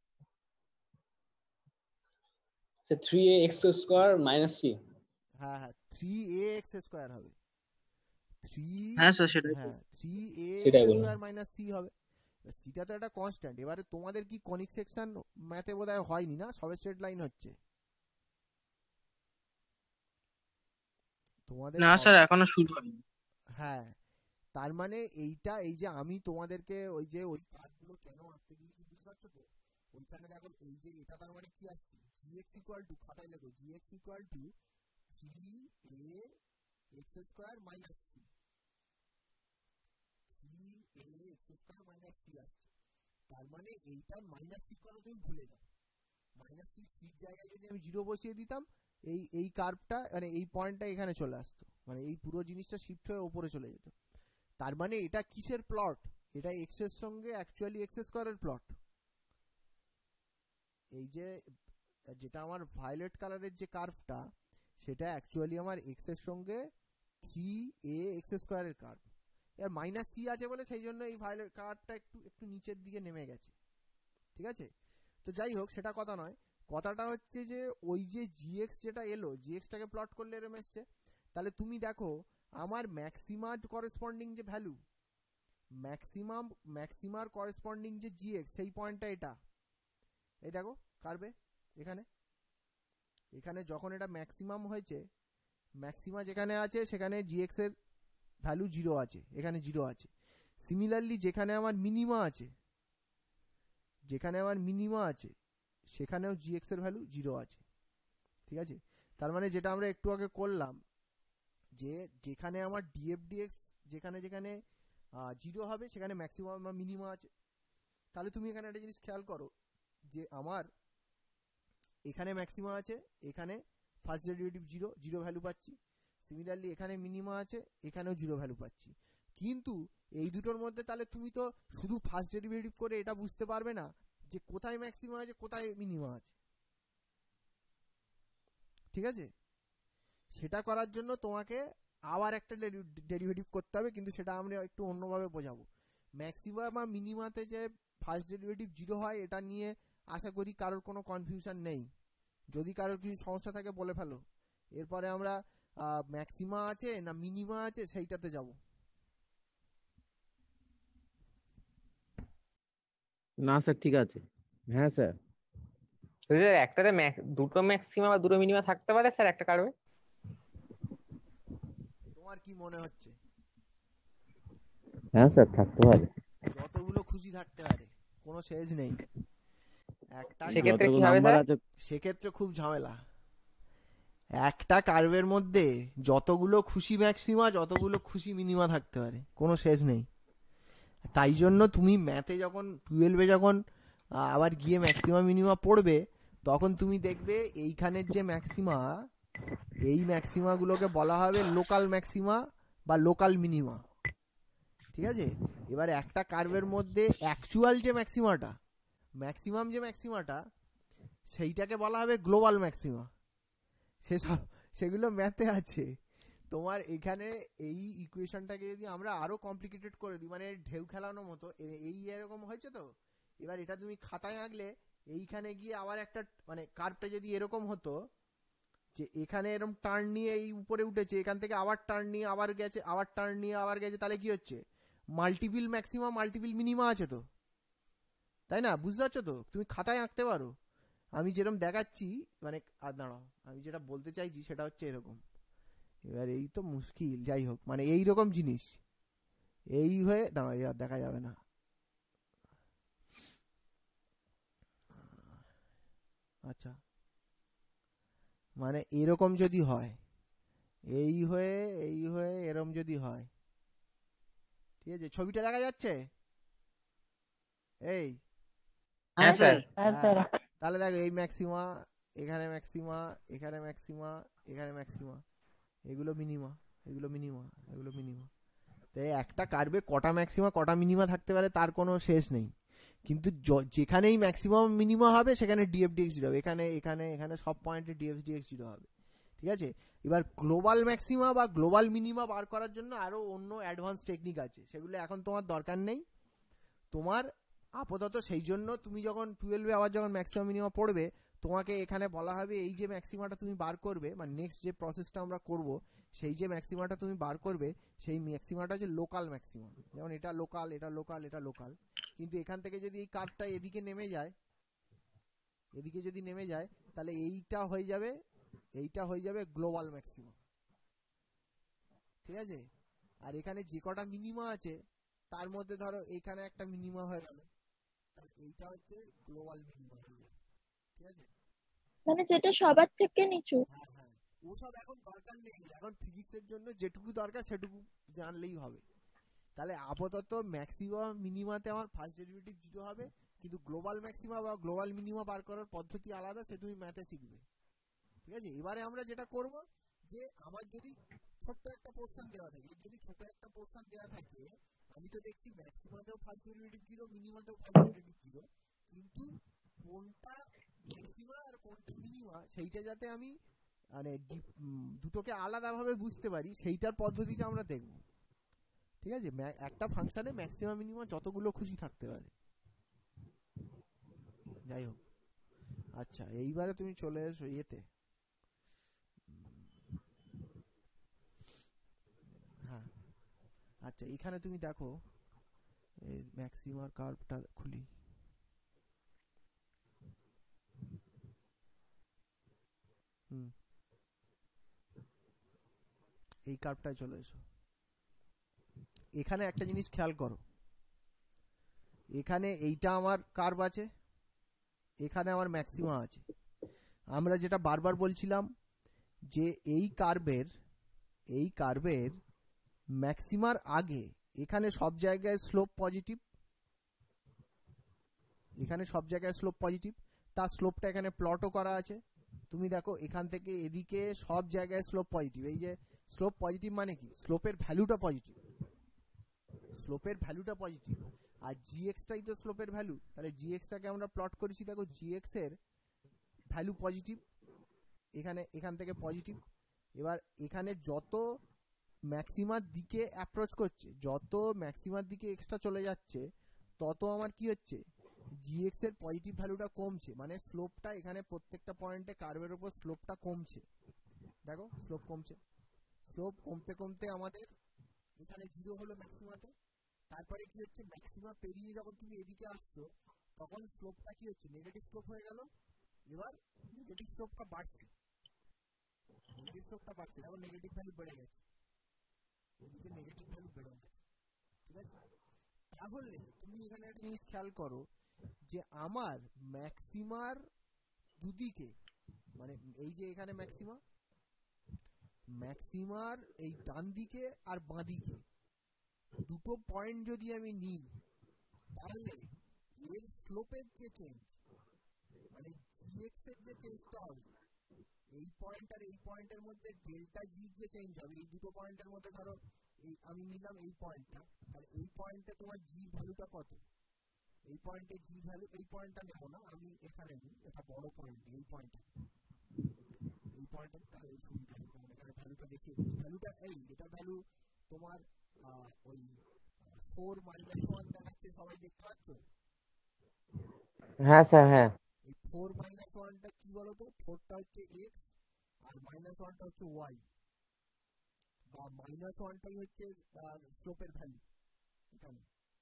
C: 3ax square minus c,
A: হ্যাঁ হ্যাঁ 3ax স্কয়ার হবে, 3
B: হ্যাঁ স্যার সেটাই তো।
A: হ্যাঁ 3ax
C: সেটাই বললাম।
A: স্কয়ার মাইনাস c হবে। সিটা তো একটা কনস্ট্যান্ট। এবারে তোমাদের কি কনিক সেকশন ম্যাথে বোধহয় হয়নি না, সবে স্ট্রেট লাইন হচ্ছে তোমাদের
B: না স্যার এখনো শুরু হয়নি।
A: হ্যাঁ, তার মানে এইটা, এই যে আমি তোমাদেরকে ওই যে ওই কার্ডগুলো কেন আঁকতে দিয়েছি বুঝতে পারছো তো? ওইখানে দেখো এই যে এটা তার মানে কি আসছে, gx ইকুয়াল টু, খাতায় লেখো gx equal to 3ax square minus c, 3ax square minus c আসছে। তার মানে এইটার মাইনাস c করে তুমি ভুলে যাও, মাইনাস c জায়গায় যদি আমি 0 বসিয়ে দিতাম, এই কার্ভটা মানে এই পয়েন্টটা এখানে চলে আসতো, মানে এই পুরো জিনিসটা শিফট হয়ে উপরে চলে যেত। তার মানে এটা কিসের প্লট? এটা এক্স এর সঙ্গে অ্যাকচুয়ালি এক্স স্কয়ারের প্লট। এই যে যেটা আমার ভায়োলেট কালারের যে কার্ভটা, সেটা অ্যাকচুয়ালি আমার এক্স এর সঙ্গে 3ax স্কয়ারের কার্ভ। এর মাইনাস c আছে বলে সেই জন্য এই ভায়োলেট কার্ভটা একটু একটু নিচের দিকে নেমে গেছে। ঠিক আছে, তো যাই হোক সেটা কথা নয়, কথাটা হচ্ছে যে ওই যে gx যেটা এলো, gxটাকে প্লট করলে এরম এসছে, তাহলে তুমি দেখো আমার ম্যাক্সিমার করেসপন্ডিং যে ভ্যালু, ম্যাক্সিমার করেসপন্ডিং যে gx, সেই পয়েন্টটা এটা, এই দেখো কার্ভে এখানে, এখানে যখন এটা ম্যাক্সিমাম হয়েছে, ম্যাক্সিমা যেখানে আছে সেখানে জিএক্স এর ভ্যালু 0 আছে, এখানে 0 আছে। সিমিলারলি যেখানে আমার মিনিমা আছে, সেখানেও জিএক্স এর ভ্যালু 0 আছে। ঠিক আছে, তার মানে যেটা আমরা একটু আগে করলাম, যে যেখানে আমার ডিএফডিএক্স যেখানে যেখানে 0 হবে সেখানে ম্যাক্সিমাম বা মিনিমা আছে। তাহলে তুমি এখানে একটা জিনিস খেয়াল করো যে আমার এখানে ম্যাক্সিমা আছে, এখানে ফার্স্ট ডেরিভেটিভ 0, 0 ভ্যালু পাচ্ছি। সিমিলারলি এখানে মিনিমা আছে, এখানেও 0 ভ্যালু পাচ্ছি। কিন্তু এই দুটোর মধ্যে তাহলে তুমি তো শুধু ফার্স্ট ডেরিভেটিভ করে এটা বুঝতে পারবে না যে কোথায় ম্যাক্সিমা আছে কোথায় মিনিমা আছে। ঠিক আছে, সেটা করার জন্য তোমাকে আবার একটা ডেরিভেটিভ করতে হবে, কিন্তু সেটা আমরা একটু অন্যভাবে বোঝাবো। ম্যাক্সিমা বা মিনিমাতে যে ফার্স্ট ডেরিভেটিভ 0 হয় এটা নিয়ে আশা করি কারোর কোনো কনফিউশন নেই। যদি কারোর কিছু সমস্যা থাকে বলে ফেলো, এরপরে আমরা ম্যাক্সিমা আছে না মিনিমা আছে সেইটাতে যাব।
D: না স্যার ঠিক আছে। হ্যাঁ স্যার।
E: একটাতে দুটো ম্যাক্সিমা বা দুটো মিনিমা থাকতে পারে স্যার একটা কার্ভে?
A: তোমার কি মনে হচ্ছে?
D: হ্যাঁ স্যার থাকতে পারে,
A: যতগুলো খুশি থাকতে পারে, কোনো শেষ নেই। একটা
E: সেক্ষেত্রে কি
D: যতগুলো
E: হবে
D: নাম্বার
E: স্যার?
D: আছে
A: সেক্ষেত্রে খুব ঝামেলা। একটা কার্ভের মধ্যে যতগুলো খুশি ম্যাক্সিমা যতগুলো খুশি মিনিমা থাকতে পারে, কোনো শেষ নেই। তাই জন্য তুমি ম্যাথে যখন 12-এ যখন আবার গিয়ে ম্যাক্সিমা মিনিমা পড়বে, তখন তুমি দেখবে এইখানের যে ম্যাক্সিমা, এই ম্যাক্সিমাগুলোকে বলা হবে লোকাল ম্যাক্সিমা বা লোকাল মিনিমা। ঠিক আছে, এবার একটা কার্ভের মধ্যে অ্যাকচুয়াল যে ম্যাক্সিমাটা, ম্যাক্সিমাম যে ম্যাক্সিমাটা, সেইটাকে বলা হবে গ্লোবাল ম্যাক্সিমা। সেগুলো ম্যাথে আছে। তোমার এখানে এই ইকুয়েশনটাকে যদি আমরা আরো কমপ্লিকেটেড করে দিই, মানে ঢেউ খেলানোর মতো, এই এরকম হয়েছে তো, এবার এটা তুমি খাতায় আঁকলে এইখানে গিয়ে আবার একটা, মানে কার্ভটা যদি এরকম হতো যে এখানে এরকম টার্ন নিয়ে এই উপরে উঠেছে, এখান থেকে আবার টার্ন নিয়ে আবার গেছে, আবার টার্ন নিয়ে আবার গেছে, তাহলে কি হচ্ছে? মাল্টিপল ম্যাক্সিমাম মাল্টিপল মিনিমা আছে তো, তাই না? বুঝতে পারছো তো? তুমি খাতায় আঁকতে পারো। আমি যেরকম দেখাচ্ছি, মানে আর দাঁড়াও, আমি যেটা বলতে চাইছি সেটা হচ্ছে এরকম। এবার এই তো মুশকিল, যাই হোক, মানে এইরকম জিনিস এই হয়ে দাঁড়াও, আর দেখা যাবে না। আচ্ছা, মানে এরকম যদি হয়, এই হয়ে এরকম যদি হয়, ঠিক আছে, ছবিটা দেখা যাচ্ছে? এই
E: হ্যাঁ স্যার।
A: হ্যাঁ, তাহলে দেখো এই ম্যাক্সিমা, এখানে ম্যাক্সিমা, এখানে ম্যাক্সিমা, এখানে ম্যাক্সিমা, এগুলো মিনিমা, এগুলো মিনিমা, এগুলো মিনিমা। তাই একটা কার্ভে কটা ম্যাক্সিমা কটা মিনিমা থাকতে পারে তার কোনো শেষ নেই। কিন্তু যেখানেই ম্যাক্সিমাম মিনিমা হবে সেখানে ডিএফডিএক্স 0 হবে, এখানে এখানে এখানে সব পয়েন্টে ডিএফডিএক্স 0 হবে। ঠিক আছে, এবার গ্লোবাল ম্যাক্সিমা বা গ্লোবাল মিনিমা বার করার জন্য আরো অন্য অ্যাডভান্স টেকনিক আছে, সেগুলো এখন তোমার দরকার নেই। তোমার আপাতত সেই জন্য তুমি যখন 12-এ আবার যখন ম্যাক্সিমাম মিনিমা পড়বে, তোমাকে এখানে বলা হবে এই যে ম্যাক্সিমাটা তুমি বার করবে, মানে নেক্সট যে প্রসেসটা আমরা করব, সেই যে ম্যাক্সিমাটা তুমি বার করবে, সেই ম্যাক্সিমাটা হচ্ছে লোকাল ম্যাক্সিমাম। যেমন এটা লোকাল, এটা লোকাল, এটা লোকাল। কিন্তু এখান থেকে যদি এই কার্ভটা এদিকে নেমে যায়, এদিকে যদি নেমে যায়, তাহলে এইটা হয়ে যাবে গ্লোবাল ম্যাক্সিমাম। ঠিক আছে, আর এখানে যে কটা মিনিমা আছে তার মধ্যে ধরো এখানে একটা মিনিমা হয়ে গেল, তাহলে এইটা হচ্ছে গ্লোবাল মিনিমা। ঠিক আছে,
F: মানে যেটা সবার থেকে নিচু।
A: হ্যাঁ হ্যাঁ, ওসব এখন দরকার নেই, এখন ফিজিক্সের জন্য যেটুকু দরকার সেটুকু জানলেই হবে। তাহলে আপাতত ম্যাক্সিমাম মিনিমাতে আমার ফার্স্ট ডেরিভেটিভ 0 হবে, কিন্তু গ্লোবাল ম্যাক্সিমা বা গ্লোবাল মিনিমা বার করার পদ্ধতি আলাদা, সে তুমি ম্যাথে শিখবে। ঠিক আছে, এবারে আমরা যেটা করব, যে আমার যদি ছোট্ট একটা পোর্শন দেওয়া থাকে, আমি তো দেখছি ম্যাক্সিমাতেও ফার্স্ট ডেরিভেটিভ 0, মিনিমাতেও ফার্স্ট ডেরিভেটিভ 0, কিন্তু কোনটা ম্যাক্সিমা আর কোনটা মিনিমা সেইটা যাতে আমি মানে দুটোকে আলাদাভাবে বুঝতে পারি, সেইটার পদ্ধতিটা আমরা দেখব। ঠিক আছে, একটা ফাংশনে ম্যাক্সিমাম মিনিমাম যতগুলো খুশি থাকতে পারে। যাই হোক, আচ্ছা এইবারে তুমি চলে এসো ইয়েতে। হ্যাঁ, আচ্ছা এখানে তুমি দেখো এই ম্যাক্সিমার কার্ভটা খুলি। হুম, এই কার্ভটায় চলে এসো। এখানে একটা জিনিস খেয়াল করো, এখানে এইটা আমার কার্ভ আছে, এখানে আমার ম্যাক্সিমা আছে। আমরা যেটা বারবার বলছিলাম যে এই কার্ভের ম্যাক্সিমার আগে এখানে সব জায়গায় স্লোপ পজিটিভ, এখানে সব জায়গায় স্লোপ পজিটিভ, তার স্লোপটা এখানে প্লটও করা আছে। তুমি দেখো এখান থেকে এদিকে সব জায়গায় স্লোপ পজিটিভ। এই যে স্লোপ পজিটিভ মানে কি, স্লোপের ভ্যালুটা পজিটিভ, স্লোপের ভ্যালুটা পজিটিভ। আর জিএক্সটাই তো স্লোপের ভ্যালু, তাহলে জিএক্সটাকে আমরা প্লট করেছি, দেখো জিএক্স এর ভ্যালু পজিটিভ, এখান থেকে পজিটিভ। এবার এখানে যত ম্যাক্সিমার দিকে অ্যাপ্রোচ করছে, যত ম্যাক্সিমার দিকে এক্সট্রা চলে যাচ্ছে, তত আমার কি হচ্ছে, জিএক্স এর পজিটিভ ভ্যালুটা কমছে, মানে স্লোপটা এখানে প্রত্যেকটা পয়েন্টে কার্ভের উপর স্লোপটা কমছে। দেখো স্লোপ কমছে, স্লোপ কমতে কমতে আমাদের এখানে 0 হলো ম্যাক্সিমাতে। তারপরে কি হচ্ছে, ম্যাক্সিমা পেরিয়ে যখন তুমি এদিকে আসছো তখন স্লোপটা কি হচ্ছে, নেগেটিভ স্লোপ হয়ে গেল। এবার নেগেটিভ স্লোপটা বাড়ছে, নেগেটিভ স্লোপটা বাড়ছে, এখন নেগেটিভ ভ্যালু বেড়ে গেছে, এদিকে নেগেটিভ ভ্যালু বেড়ে গেছে। ঠিক আছে, তাহলে তুমি এখানে একটা জিনিস খেয়াল করো যে আমার ম্যাক্সিমার দুদিকে, মানে এই যে এখানে ম্যাক্সিমার এই ডান দিকে আর বাঁ দিকে দুটো পয়েন্ট যদি আমি নিই, তাহলে এর স্লোপের যে চেঞ্জ, মানে জিএক্স এর যে চেঞ্জটা হবে, এই পয়েন্ট আর এই পয়েন্টের মধ্যে ডেল্টা জি যে চেঞ্জ হবে, এই দুটো পয়েন্টের মধ্যে ধরো এই আমি নিলাম এই পয়েন্টটা, আর এই পয়েন্টে তোমার জি ভ্যালুটা কত, এই পয়েন্টে জি ভ্যালু, এই পয়েন্টটা নেব না আমি, এখানে নিই, এটা বড় পয়েন্ট, এই পয়েন্টটা সুবিধা হবে, এখানে ভ্যালুটা দেখিয়ে দিচ্ছি। ভ্যালুটা এটা ভ্যালু তোমার ওই 4 - 1 দেখাচ্ছে, সবাই দেখতে পাচ্ছ?
D: হ্যাঁ স্যার, হ্যাঁ।
A: এই 4 - 1টা কি বলতো, 4টা হচ্ছে এক্স আর -1টা হচ্ছে ওয়াই, বা -1টাই হচ্ছে স্লোপের ভ্যালু এখানে,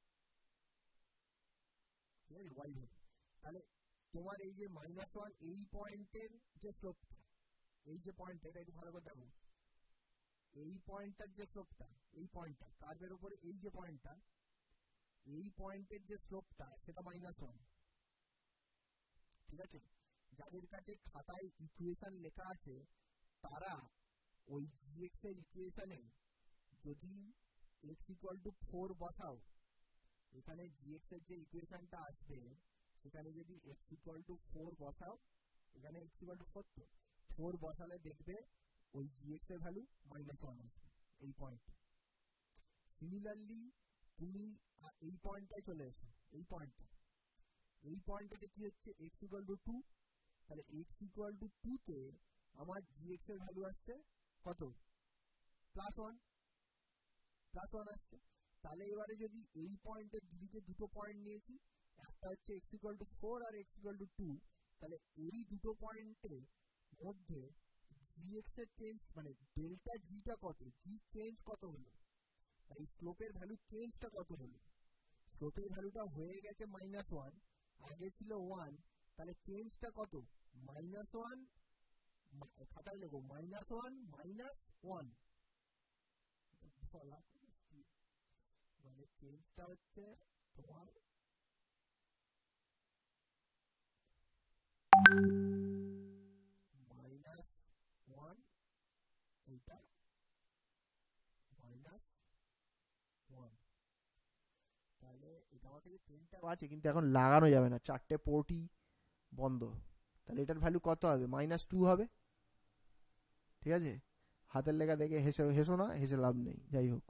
A: ঠিক আছে, ওয়াই ভ্যালু। তাহলে তোমার এই যে -1 এই পয়েন্টের যে স্লোপটা, এই যে পয়েন্টটা, এটা একটু ভালো করে দেখো, এই পয়েন্টটার যে স্লোপটা, এই পয়েন্টটা কার্ভের উপরে, এই যে পয়েন্টটা, এই পয়েন্টের যে স্লোপটা সেটা -1। ঠিক আছে, যাদের কাছে খাতায় ইকুয়েশন লেখা আছে তারা ওই জিএক্স এর ইকুয়েশনে যদি x = 4 বসাও, এখানে জিএক্স এর যে ইকুয়েশনটা আসবে সেখানে যদি x = 4 বসাও, এখানে x = 4, তো 4 বসালে দেখবে ওই জিএক্স এর ভ্যালু -1 আসবে এই পয়েন্টে। সিমিলারলি তুমি এই পয়েন্টটায় চলে এসো, এই পয়েন্টটাতে কি হচ্ছে, x = 2, তাহলে x = 2 তে আমার জিএক্স এর ভ্যালু আসছে কত, +1 আসছে। তাহলে এবারে যদি এই পয়েন্টের দুদিকে দুটো পয়েন্ট নিয়েছি, একটা হচ্ছে x = 4 আর x = 2, তাহলে এই দুটো পয়েন্টের মধ্যে জিএক্স এর চেঞ্জ, মানে ডেল্টা জিটা কত, জি চেঞ্জ কত হলো, এই স্লোপের ভ্যালু চেঞ্জটা কত হলো, স্লোপের ভ্যালুটা হয়ে গেছে -1, আগে ছিল 1, তাহলে চেঞ্জটা কত, -1, খাতায় লেখো -1 - 1, মানে চেঞ্জটা হচ্ছে তোমার -1, এইটা -1, তাহলে এটা আমার কাছে প্রিন্টার আছে কিন্তু এখন লাগানো যাবে না, 4টে পোর্টই বন্ধ, তাহলে এটার ভ্যালু কত হবে, -2 হবে। ঠিক আছে, হাতের লেখা দেখে হেসো না, হেসে লাভ নেই। যাই হোক,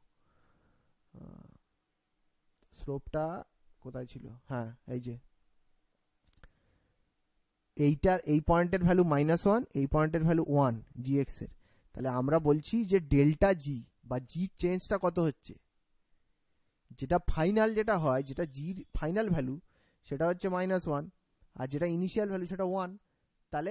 A: স্লোপটা কোথায় ছিল, হ্যাঁ এই যে এইটার, এই পয়েন্টের ভ্যালু -1, এই পয়েন্টের ভ্যালু 1 জিএক্স এর, তাহলে আমরা বলছি যে ডেল্টা জি বা জি চেঞ্জটা কত হচ্ছে, যেটা ফাইনাল যেটা হয়, যেটা জির ফাইনাল ভ্যালু সেটা হচ্ছে -1, আর যেটা ইনিশিয়াল ভ্যালু সেটা 1, তাহলে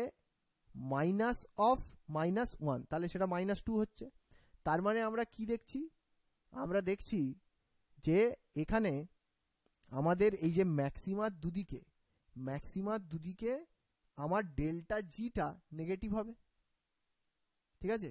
A: -1, তাহলে সেটা -2 হচ্ছে। তার মানে আমরা কি দেখছি, আমরা দেখছি যে এখানে আমাদের এই যে ম্যাক্সিমার দুদিকে আমার ডেল্টা জিটা নেগেটিভ হবে। ঠিক আছে,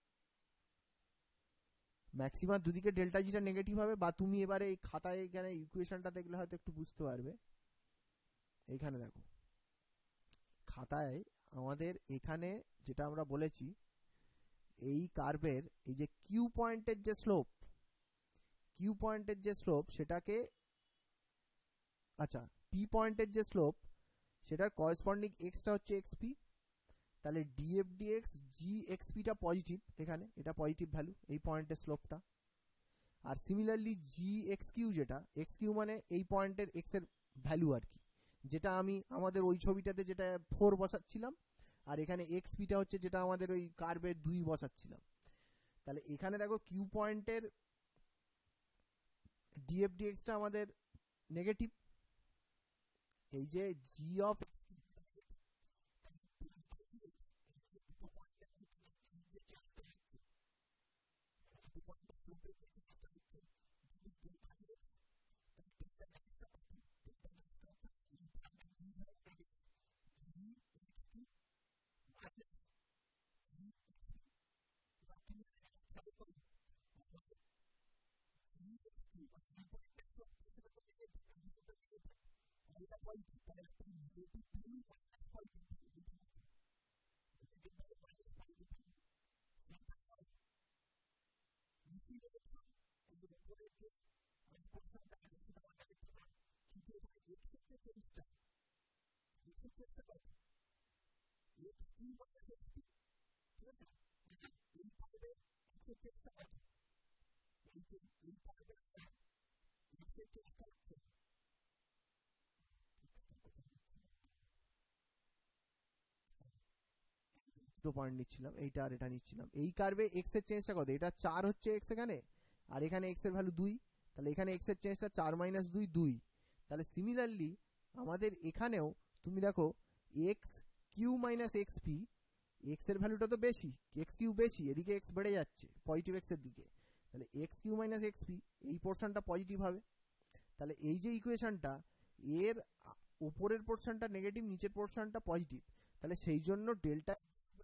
A: ম্যাক্সিমার দুদিকে ডেল্টা জিটা নেগেটিভ হবে। বা তুমি এবারে এই খাতায় এখানে ইকুয়েশনটা দেখলে হয়তো একটু বুঝতে পারবে। এইখানে দেখো খাতায় আমাদের এখানে যেটা আমরা বলেছি, এই কার্ভের এই যে কিউ পয়েন্টের যে স্লোপ সেটাকে, আচ্ছা পি পয়েন্টের যে স্লোপ সেটার করসপন্ডিং এক্সটা হচ্ছে এক্সপি, তাহলে ডিএফ ডিএক্স জি এক্সপিটা পজিটিভ, এখানে এটা পজিটিভ ভ্যালু এই পয়েন্টের স্লোপটা। আর সিমিলারলি জি এক্স কিউ, যেটা এক্স কিউ মানে এই পয়েন্টের এক্স এর ভ্যালু আর কি, যেটা আমি আমাদের ওই ছবিটাতে যেটা 4 বসাচ্ছিলাম, আর এখানে এক্সপিটা হচ্ছে যেটা আমাদের ওই কার্ভে 2 বসাচ্ছিলাম। তাহলে এখানে দেখো কিউ পয়েন্টের ডিএফ ডিএক্সটা আমাদের নেগেটিভ, এই যে জি অফ পয়েন্ট নিচ্ছিলাম, এইটা আর এটা নিচ্ছিলাম। এই কার্ভে এক্স এর চেঞ্জটা কত, এটা 4 হচ্ছে এক্স এখানে, আর এখানে এক্স এর ভ্যালু 2, তাহলে এখানে এক্স এর চেঞ্জটা 4 - 2 2। তাহলে সিমিলারলি আমাদের এখানেও তুমি দেখো x q minus x p, x এর ভ্যালুটা তো বেশি, এক্স কিউ বেশি, এদিকে এক্স বেড়ে যাচ্ছে পজিটিভ এক্স এর দিকে, তাহলে x q minus x p এই পোর্শনটা পজিটিভ হবে। তাহলে এই যে ইকুয়েশনটা, এর উপরের পোর্শনটা নেগেটিভ, নিচের পোর্শনটা পজিটিভ, তাহলে সেই জন্য ডেল্টা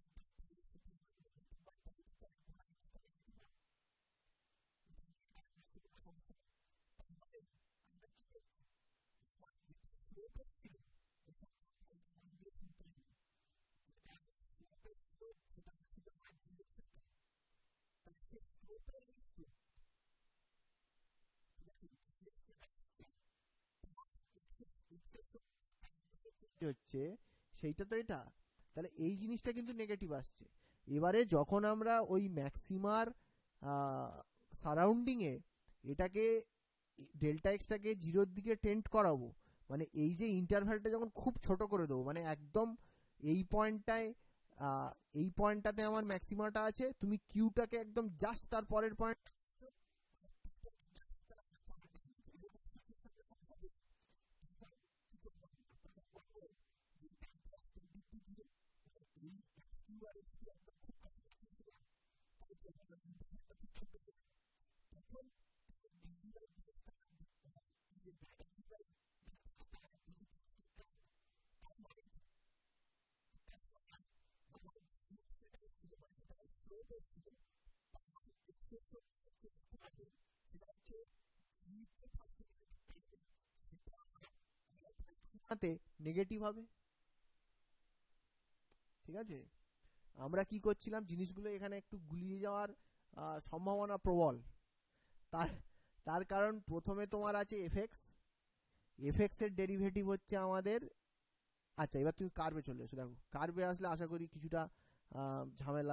A: হচ্ছে সেইটা তো এটা, তাহলে এই জিনিসটা কিন্তু নেগেটিভ আসছে। এবারে যখন আমরা ওই ম্যাক্সিমার সারাউন্ডিংয়ে এটাকে ডেল্টা এক্সটাকে জিরোর দিকে টেন্ট করাবো, মানে এই যে ইন্টারভ্যালটা যখন খুব ছোট করে দেবো, মানে একদম এই পয়েন্টটায় এই পয়েন্টটাতে আমার ম্যাক্সিমাটা আছে, তুমি কিউটাকে একদম জাস্ট তার পরের পয়েন্ট নেগেটিভ হবে। ঠিক আছে, আমরা কি করছিলাম, জিনিসগুলো এখানে একটু গুলিয়ে যাওয়ার সম্ভাবনা প্রবল। তার তার কারণ প্রথমে তোমার আছে এফএক্স, এফএক্স এর ডেরিভেটিভ হচ্ছে আমাদের, আচ্ছা এবার তুমি কার্ভে চলে এসো। দেখো কার্ভে আসলে আশা করি কিছুটা ঝামেলা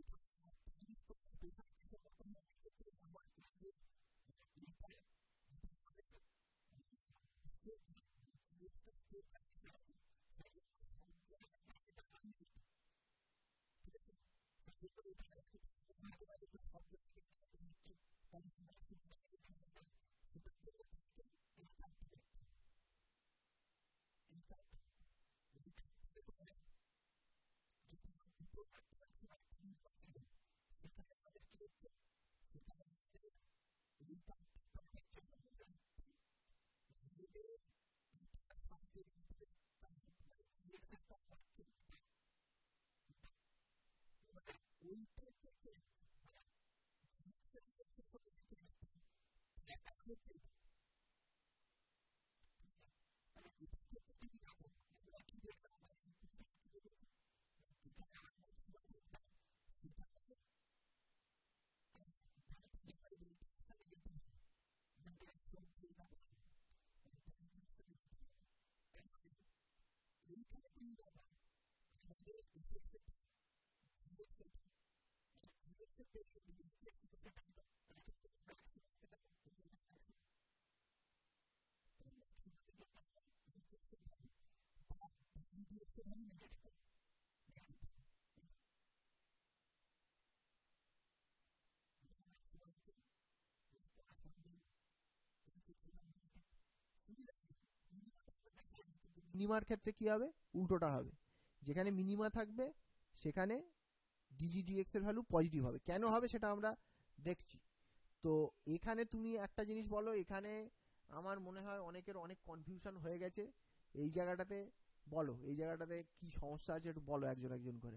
A: মিনিমার ক্ষেত্রে কি হবে, উল্টোটা হবে, যেখানে মিনিমা থাকবে সেখানে ডিজিডিএক্স এর ভ্যালু পজিটিভ হবে। কেন হবে সেটা আমরা দেখছি। তো এখানে তুমি একটা জিনিস বলো, এখানে আমার মনে হয় অনেকের অনেক কনফিউশন হয়ে গেছে এই জায়গাটাতে। বলো এই জায়গাটাতে কি সমস্যা আছে একটু বলো একজন একজন করে।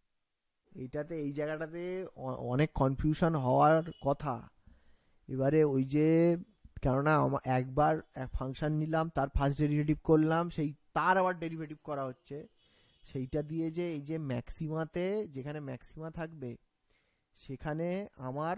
A: এইটাতে এই জায়গাটাতে অনেক কনফিউশন হওয়ার কথা। এবারে ওই যে কেননা একবার এক ফাংশন নিলাম, তার ফার্স্ট ডেরিভেটিভ করলাম, সেই তার আবার ডেরিভেটিভ করা হচ্ছে, সেইটা দিয়ে যে এই যে ম্যাক্সিমাতে যেখানে ম্যাক্সিমা থাকবে সেখানে আমার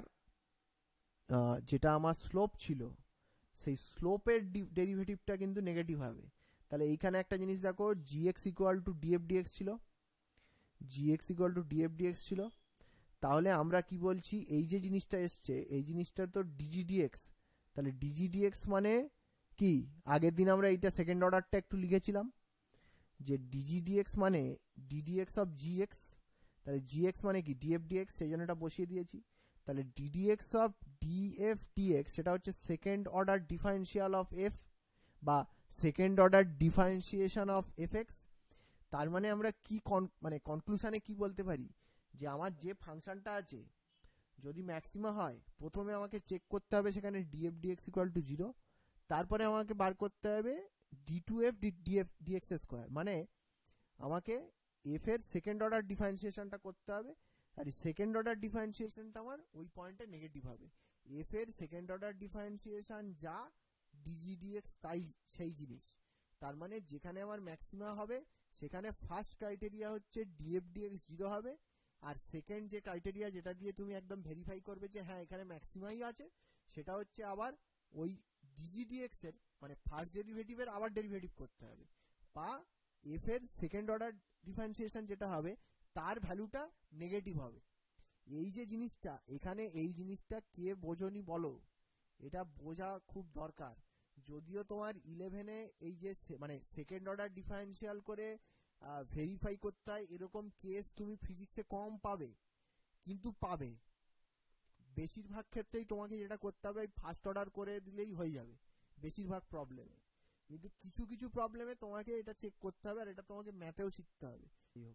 A: যেটা আমার স্লোপ ছিল সেই স্লোপের ডেরিভেটিভটা কিন্তু নেগেটিভ হবে। তাহলে এইখানে একটা জিনিস দেখো, GX equal to DF dx ছিল, gx equal to DF dx ছিল। তাহলে আমরা কি বলছি, এই যে জিনিসটা এসছে এই জিনিসটার তো ডিজিডিএক্স, তাহলে ডিজিডিএক্স মানে কি, আগের দিন আমরা এইটা সেকেন্ড অর্ডারটা একটু লিখেছিলাম যে ডিজিডিএক্স মানে ডিডিএক্স অফ জিএক্স, তাহলে জিএক্স মানে কি ডিএফ ডিএক্স, সেই জন্য এটা বসিয়ে দিয়েছি। তাহলে ডিডিএক্স অফ ডিএফ ডিএক্স সেটা হচ্ছে second order differential of f বা second order differentiation of f x. তার মানে আমরা কি মানে কনক্লুশনে কি বলতে পারি, যে আমার যে ফাংশনটা আছে যদি ম্যাক্সিমা হয় প্রথমে আমাকে চেক করতে হবে সেখানে ডিএফ ডিএক্স ইকুয়াল টু 0, তারপরে আমাকে বার করতে হবে d2f df dx স্কয়ার, মানে আমাকে এফ এর সেকেন্ড অর্ডার ডিফারেন্সিয়েশনটা করতে হবে। আর এই সেকেন্ড অর্ডার ডিফারেন্সিয়েশনটা আমার ওই পয়েন্টে নেগেটিভ হবে। এফ এর সেকেন্ড অর্ডার ডিফারেন্সিয়েশন যা ডিজিডিএক্স তাই সেই জিনিস। তার মানে যেখানে আমার ম্যাক্সিমা হবে সেখানে ফার্স্ট ক্রাইটেরিয়া হচ্ছে ডিএফ ডিএক্স 0 হবে, আর সেকেন্ড যে ক্রাইটেরিয়া যেটা দিয়ে তুমি একদম ভেরিফাই করবে যে হ্যাঁ এখানে ম্যাক্সিমাই আছে, সেটা হচ্ছে আবার ওই ডিজিডিএক্স এর মানে ফার্স্ট ডেরিভেটিভের আবার ডেরিভেটিভ করতে হবে, বা এফ এর সেকেন্ড অর্ডার ডিফারেন্সিয়েশন যেটা হবে তার ভ্যালুটা নেগেটিভ হবে। এই যে জিনিসটা এখানে, এই জিনিসটা কে বোঝনি বলো, এটা বোঝা খুব দরকার। যদিও তোমার 11-এ এই যে মানে সেকেন্ড অর্ডার ডিফারেন্সিয়াল করে ভেরিফাই করতে হয় এরকম কেস তুমি ফিজিক্সে কম পাবে, কিন্তু পাবে। বেশিরভাগ ক্ষেত্রেই তোমাকে যেটা করতে হবে ফার্স্ট অর্ডার করে দিলেই হয়ে যাবে বেশিরভাগ প্রবলেমে, কিন্তু কিছু কিছু প্রবলেমে তোমাকে এটা চেক করতে হবে, আর এটা তোমাকে ম্যাথেও শিখতে হবে।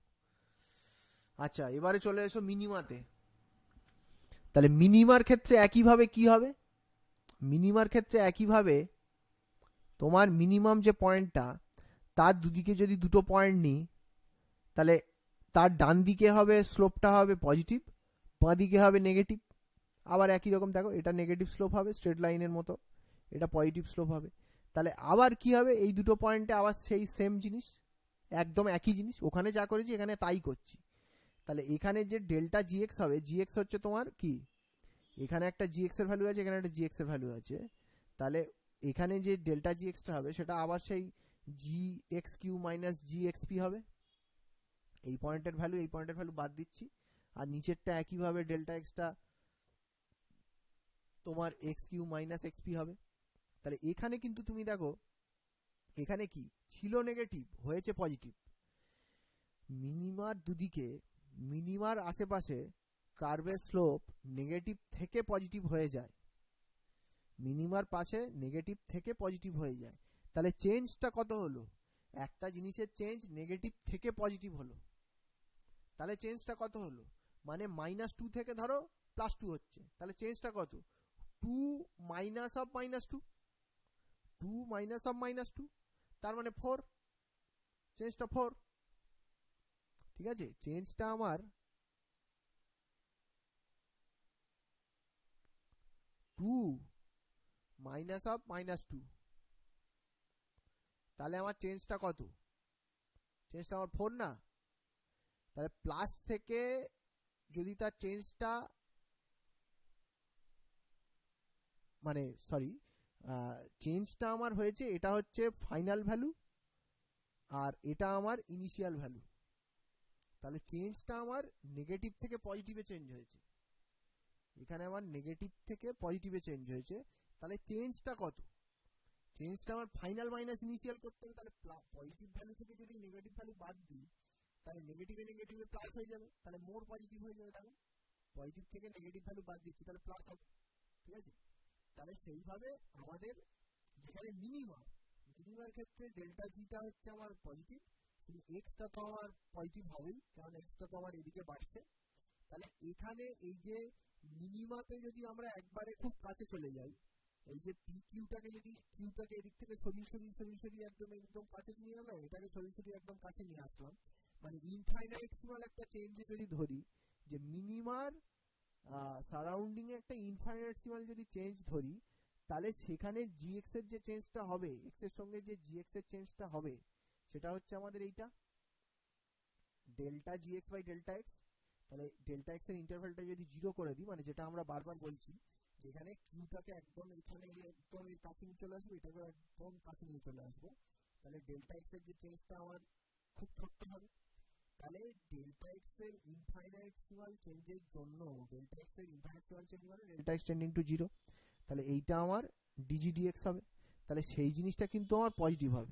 A: আচ্ছা এবারে চলে এসো মিনিমাতে। তাহলে মিনিমার ক্ষেত্রে একইভাবে কি হবে, মিনিমার ক্ষেত্রে একইভাবে তোমার মিনিমাম যে পয়েন্টটা তার দুদিকে যদি দুটো পয়েন্ট নিই তাহলে তার ডান দিকে হবে স্লোপটা হবে পজিটিভ, বাঁ দিকে হবে নেগেটিভ। আবার একই রকম দেখো, এটা নেগেটিভ স্লোপ হবে স্ট্রেট লাইনের মতো, এটা পজিটিভ স্লোপ হবে। তাহলে আবার কি হবে, এই দুটো পয়েন্টে আবার সেই সেম জিনিস, একদম একই জিনিস, ওখানে যা করেছি এখানে তাই করছি। তাহলে এখানে যে ডেল্টা জিএক্স হবে, জিএক্স হচ্ছে তোমার কি, এখানে একটা জিএক্স এর ভ্যালু আছে, এখানে একটা জিএক্স এর ভ্যালু আছে, তাহলে এখানে যে ডেল্টা জিএক্সটা হবে সেটা আবার সেই জিএক্স কিউ মাইনাস জিএক্সপি হবে। এই পয়েন্টের ভ্যালু এই পয়েন্টের ভ্যালু বাদ দিচ্ছি, আর নিচেরটা একইভাবে ডেল্টা এক্সটা তোমার এক্স কিউ মাইনাস এক্সপি হবে। তাহলে এখানে কিন্তু তুমি দেখো এখানে কি ছিল নেগেটিভ হয়েছে পজিটিভ। মিনিমার দুদিকে মিনিমার আশেপাশে কার্ভের স্লোপ নেগেটিভ থেকে পজিটিভ হয়ে যায়, মিনিমার পাশে নেগেটিভ থেকে পজিটিভ হয়ে যায়। তাহলে চেঞ্জটা কত হলো? একটা জিনিসের চেঞ্জ নেগেটিভ থেকে পজিটিভ হলো, তাহলে চেঞ্জটা কত হলো? মানে -2 থেকে ধরো +2 হচ্ছে, তাহলে চেঞ্জটা কত? 2 মাইনাস অফ -2, 2 মাইনাস অফ -2, তার মানে 4, চেঞ্জটা 4। ঠিক আছে, চেঞ্জটা আমার 2 মাইনাস অফ -2, তাহলে আমার চেঞ্জটা কত? চেঞ্জটা আমার 4 না? তাহলে প্লাস থেকে যদি তার চেঞ্জটা মানে সরি চেঞ্জটা আমার হয়েছে, এটা হচ্ছে ফাইনাল ভ্যালু আর এটা আমার ইনিশিয়াল ভ্যালু। তাহলে চেঞ্জটা আমার নেগেটিভ থেকে পজিটিভে চেঞ্জ হয়েছে, এখানে আমার নেগেটিভ থেকে পজিটিভে চেঞ্জ হয়েছে। তাহলে চেঞ্জটা কত? চেঞ্জটা আমার ফাইনাল মাইনাস ইনিশিয়াল করতে হবে। তাহলে পজিটিভ ভ্যালু থেকে যদি নেগেটিভ ভ্যালু বাদ দিই তাহলে নেগেটিভে নেগেটিভে প্লাস হয়ে যাবে, তাহলে মোর পজিটিভ হয়ে যাবে। তাহলে পজিটিভ থেকে নেগেটিভ ভ্যালু বাদ দিচ্ছি তাহলে প্লাস হবে। ঠিক আছে, তাহলে সেইভাবে আমাদের যেখানে মিনিমার ক্ষেত্রে ডেল্টা জিটা হচ্ছে আমার পজিটিভ, শুধু এক্সটা তো আমার পজিটিভ হবেই কারণ এক্সটা তো আমার এদিকে বাড়ছে। তাহলে এখানে এই যে মিনিমাতে যদি আমরা একবারে খুব কাছে চলে যাই, এই যে পি কিউটাকে যদি কিউটাকে এদিক থেকে সরিয়ে একদম কাছে নিয়ে গেলাম, এটাকে সরিয়ে একদম কাছে নিয়ে আসলাম, মানে ইনফাইনাইটেসিমাল একটা চেঞ্জে যদি ধরি যে মিনিমার সারাউন্ডিং এ একটা ইনফাইনাইটেসিমাল যদি চেঞ্জ ধরি, তাহলে সেখানে জিএক্স এর যে চেঞ্জটা হবে, এক্স এর সঙ্গে যে জিএক্স এর চেঞ্জটা হবে সেটা হচ্ছে আমাদের এইটা delta gx by delta x. তাহলে ডেল্টা এক্স এর ইন্টারভ্যালটা যদি 0 করে দিই, মানে যেটা আমরা বারবার বলছি যেখানে কিউটাকে একদম এখানে একদম এর কাছে নিয়ে চলে আসবো, এটাকে একদম কাছে নিয়ে চলে আসবো, তাহলে ডেল্টা এক্স এর যে চেঞ্জটা আমার খুব ছোট্ট হবে। তাহলে ডেল্টা এক্স এর ইনফাইনাইটেসিমাল চেঞ্জের জন্য ডেল্টা এক্স এর ইনফাইনাইটেসিমাল চেঞ্জ মানে ডেল্টা এক্স টেন্ডিং টু 0, তাহলে এইটা আমার ডিজিডিএক্স হবে। তাহলে সেই জিনিসটা কিন্তু আমার পজিটিভ হবে।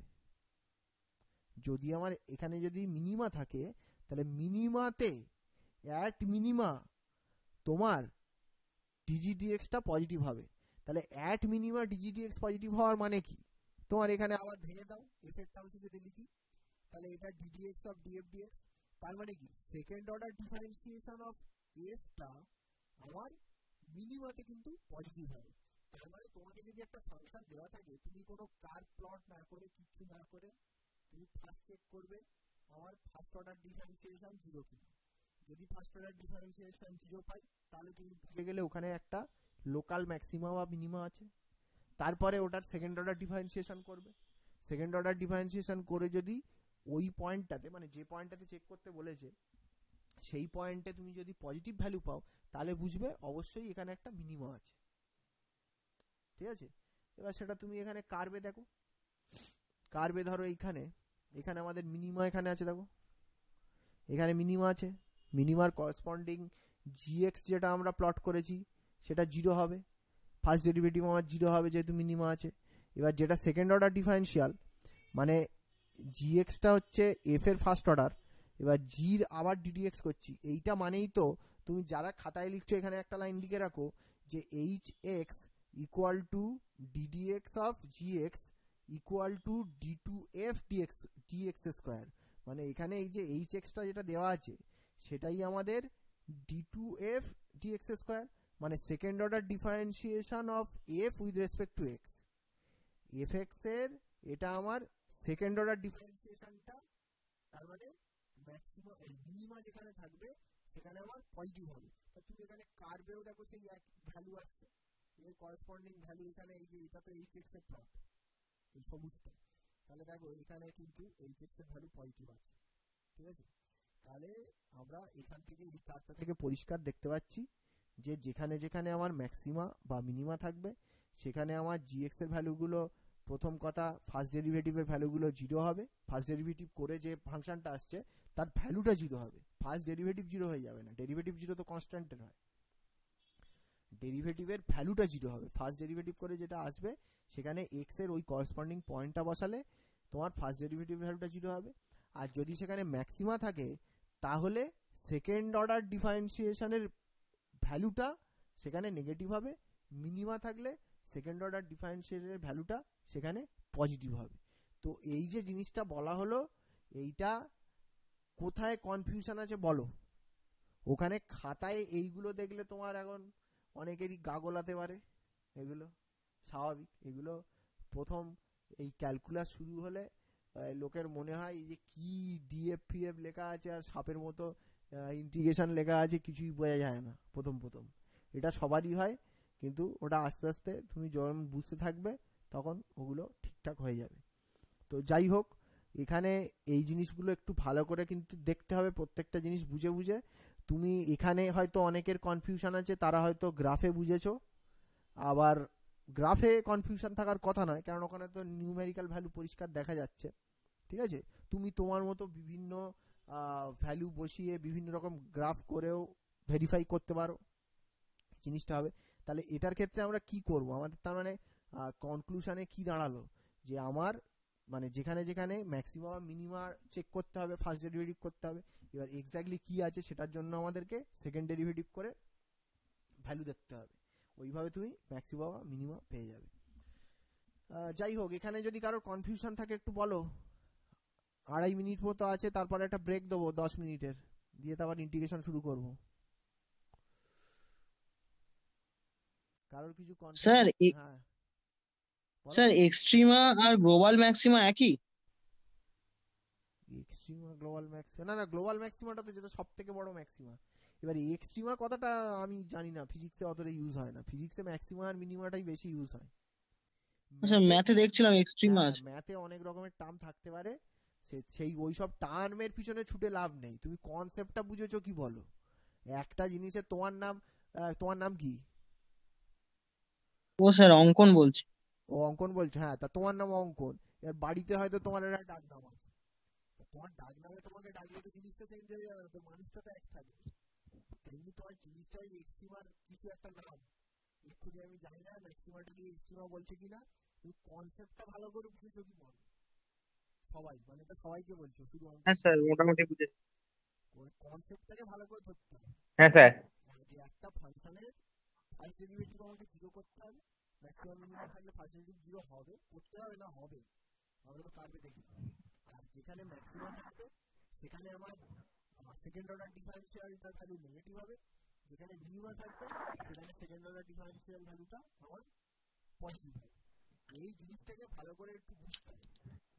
A: যদি আমার এখানে যদি মিনিমা থাকে তাহলে মিনিমাতে অ্যাট মিনিমা তোমার ডিজিডিএক্সটা পজিটিভ হবে। তাহলে অ্যাট মিনিমা ডিজিডিএক্স পজিটিভ হওয়ার মানে কি? তোমার এখানে আবার ভেঙে দাও, এফেক্ট টার্মসে যদি লিখি তাহলে এটা ডিডিএক্স অফ ডিএফডিএক্স, তার মানে কি সেকেন্ড অর্ডার ডিফারেন্সিয়েশন অফ এফটা আমার মিনিমাতে কিন্তু পজিটিভ হবে। তার মানে তোমাকে যদি একটা ফাংশন দেওয়া থাকে, তুমি কোনো কার্ভ প্লট না করে কিছু না করে তুমি ফার্স্ট চেক করবে আমার ফার্স্ট অর্ডার ডিফারেন্সিয়েশন 0 কিনা। যদি ফার্স্ট অর্ডার ডিফারেন্সিয়েশন 0 পাই তাহলে তুমি বুঝে গেলে ওখানে একটা লোকাল ম্যাক্সিমা বা মিনিমা আছে। তারপরে ওটার সেকেন্ড অর্ডার ডিফারেন্সিয়েশন করবে, সেকেন্ড অর্ডার ডিফারেন্সিয়েশন করে যদি ওই পয়েন্টটাতে মানে যে পয়েন্টটাতে চেক করতে বলেছে সেই পয়েন্টে তুমি যদি পজিটিভ ভ্যালু পাও তাহলে বুঝবে অবশ্যই এখানে একটা মিনিমা আছে। ঠিক আছে, এবার সেটা তুমি এখানে কার্ভে দেখো, কার্ভে ধরো এইখানে এখানে আমাদের মিনিমা এখানে আছে, দেখো এখানে মিনিমা আছে, মিনিমার করসপন্ডিং জিএক্স যেটা আমরা প্লট করেছি সেটা 0 হবে, ফার্স্ট ডেরিভেটিভ আমার 0 হবে যেহেতু মিনিমা আছে। এবার যেটা সেকেন্ড অর্ডার ডিফারেন্সিয়াল মানে জিএক্সটা হচ্ছে এফ এর ফার্স্ট অর্ডার, এবার জির আবার ডিডিএক্স করছি, এইটা মানেই তো তুমি যারা খাতায় লিখছো এখানে একটা লাইন লিখে রাখো যে h x equal to ddx of gx equal to d2f dx square. মানে এখানে এই যে এইচ এক্সটা যেটা দেওয়া আছে সেটাই আমাদের d2f dx স্কোয়ার, মানে second order differentiation of f with respect to x. F x এর এটা আমার সেকেন্ড অর্ডার ডিফারেন্সিয়েশনটা, তার মানে ম্যাক্সিমাম মিনিমা যেখানে থাকবে সেখানে আমার পজিটিভ হবে। তো তুমি এখানে কার্ভেও দেখো সেই এক ভ্যালু আসছে, এর করসপন্ডিং ভ্যালু এখানে এই যে এটা তো এইচ এক্স এর প্লট এই সবুজটা, তাহলে দেখো এখানে কিন্তু এইচ এক্স এর ভ্যালু পজিটিভ আছে। ঠিক আছে, তাহলে আমরা এখান থেকে এই কার্ভটা থেকে পরিষ্কার দেখতে পাচ্ছি যে যেখানে যেখানে আমার ম্যাক্সিমা বা মিনিমা থাকবে সেখানে আমার জিএক্স এর ভ্যালুগুলো প্রথম কথা ফার্স্ট ডেরিভেটিভের ভ্যালুগুলো 0 হবে, ফার্স্ট ডেরিভেটিভ করে যে ফাংশনটা আসছে তার ভ্যালুটা 0 হবে ফার্স্ট ডেরিভেটিভ জিরো হয়ে যাবে না, ডেরিভেটিভ জিরো তো কনস্ট্যান্টের হয়, ডেরিভেটিভের ভ্যালুটা জিরো হবে। ফার্স্ট ডেরিভেটিভ করে যেটা আসবে সেখানে এক্স এর ওই করসপন্ডিং পয়েন্টটা বসালে তোমার ফার্স্ট ডেরিভেটিভ ভ্যালুটা জিরো হবে। আর যদি সেখানে ম্যাক্সিমা থাকে তাহলে সেকেন্ড অর্ডার ডিফারেন্সিয়েশনের ভ্যালুটা সেখানে নেগেটিভ হবে, মিনিমা থাকলে সেকেন্ড অর্ডার ডিফারেন্সিয়েশনের ভ্যালুটা সেখানে পজিটিভ হবে। তো এই যে জিনিসটা বলা হলো, এইটা কোথায় কনফিউশন আছে বলো? ওখানে খাতায় এইগুলো দেখলে তোমার এখন অনেকেরই গা গোলাতে পারে, এগুলো স্বাভাবিক। এগুলো প্রথম এই ক্যালকুলাস শুরু হলে লোকের মনে হয় যে কি ডিএফ লেখা আছে আর সাপের মতো ইন্টিগ্রেশন লেখা আছে, কিছুই বোঝা যায় না প্রথম প্রথম। এটা সবারই হয়, কিন্তু ওটা আস্তে আস্তে তুমি যখন বুঝতে থাকবে তখন ওগুলো ঠিকঠাক হয়ে যাবে। তো যাই হোক, এখানে এই জিনিসগুলো একটু ভালো করে কিন্তু দেখতে হবে, প্রত্যেকটা জিনিস বুঝে বুঝে। তুমি এখানে হয়তো অনেকের কনফিউশন আছে, তারা হয়তো গ্রাফে বুঝেছো, আবার গ্রাফে কনফিউশন থাকার কথা নয়, কারণ ওখানে তো নিউমেরিক্যাল ভ্যালু পরিষ্কার দেখা যাচ্ছে। ঠিক আছে, তুমি তোমার মতো বিভিন্ন ভ্যালু বসিয়ে বিভিন্ন রকম গ্রাফ করেও ভেরিফাই করতে পারো, জিনিসটা হবে। তাহলে এটার ক্ষেত্রে আমরা কি করব? আমাদের তার মানে কনক্লুশনে কি দাঁড়ালো, যে আমার মানে যেখানে যেখানে ম্যাক্সিমাম মিনিমা চেক করতে হবে, ফার্স্ট ডেরিভেটিভ করতে হবে। এবার এক্স্যাক্টলি কি আছে সেটার জন্য আমাদেরকে সেকেন্ড ডেরিভেটিভ করে ভ্যালু দেখতে হবে, ওইভাবে তুমি ম্যাক্সিমাম মিনিমা পেয়ে যাবে। যাই হোক, এখানে যদি কারোর কনফিউশন থাকে একটু বলো। 2.5 মিনিট মতো আছে, তারপরে একটা ব্রেক দেবো 10 মিনিটের, দিয়ে তারপর ইন্টিগ্রেশন শুরু করব। কারোর কিছু
B: স্যার
A: হ্যাঁ
B: স্যার এক্সট্রিমা আর গ্লোবাল ম্যাক্সিমা একই?
A: এক্সট্রিমা গ্লোবাল ম্যাক্সিমা, না না, গ্লোবাল ম্যাক্সিমাটা তো যেটা সব থেকে বড় ম্যাক্সিমা। এবার এক্সট্রিমা কথাটা আমি জানি না, ফিজিক্সে অতটা ইউজ হয় না, ফিজিক্সে ম্যাক্সিমা আর মিনিমাটাই বেশি ইউজ হয়।
B: আচ্ছা, ম্যাথে দেখছিলাম এক্সট্রিমা আছে।
A: ম্যাথে অনেক রকমের টার্ম থাকতে পারে, সেই ওইসব টার্মের পিছনে ছুটে লাভ নেই, তুমি কনসেপ্টটা বুঝেছো কি বলো। একটা জিনিসের তোমার নাম কি?
B: ও স্যার অঙ্কন বলছি।
A: ও অঙ্কন বলছে, হ্যাঁ, তা তোমার নাম অঙ্কন। এবার বাড়িতে হয়তো তোমার একটা ডাক নাম আছে, তোমার ডাক নামে তোমাকে ডাকলে তো জিনিসটা চেঞ্জ হয়ে যাবে না, তো মানুষটা তো এক থাকবে। তেমনি তোমার জিনিসটা এক্সট্রিমার কিছু একটা নাম, এক্ষুনি আমি জানি না ম্যাক্সিমাটাকে এক্সট্রিমা বলছে কিনা, তুমি কনসেপ্টটা ভালো করে বুঝেছো কি বলো? সবাই মানে এটা সবাইকে বলছো, শুধু
B: হ্যাঁ স্যার, মোটামুটি বুঝেছি।
A: কনসেপ্টটাকে ভালো করে ধরতে হবে।
E: হ্যাঁ স্যার।
A: যে একটা ফাংশনের ফার্স্ট ডেরিভেটিভ আমাকে জিরো করতে হবে, ম্যাক্সিমাম মিনিমাম থাকলে ফার্স্ট ডেরিভেটিভ জিরো হবে, করতে হবে না হবে, আমরা তো কার্ভে দেখি। আর যেখানে ম্যাক্সিমাম থাকবে সেখানে আমার সেকেন্ড অর্ডার ডিফারেন্সিয়ালটার ভ্যালু নেগেটিভ হবে, যেখানে মিনিমাম থাকবে সেখানে সেকেন্ড অর্ডার ডিফারেন্সিয়াল ভ্যালুটা আমার পজিটিভ হবে। এই জিনিসটাকে ভালো করে একটু বুঝতে হবে।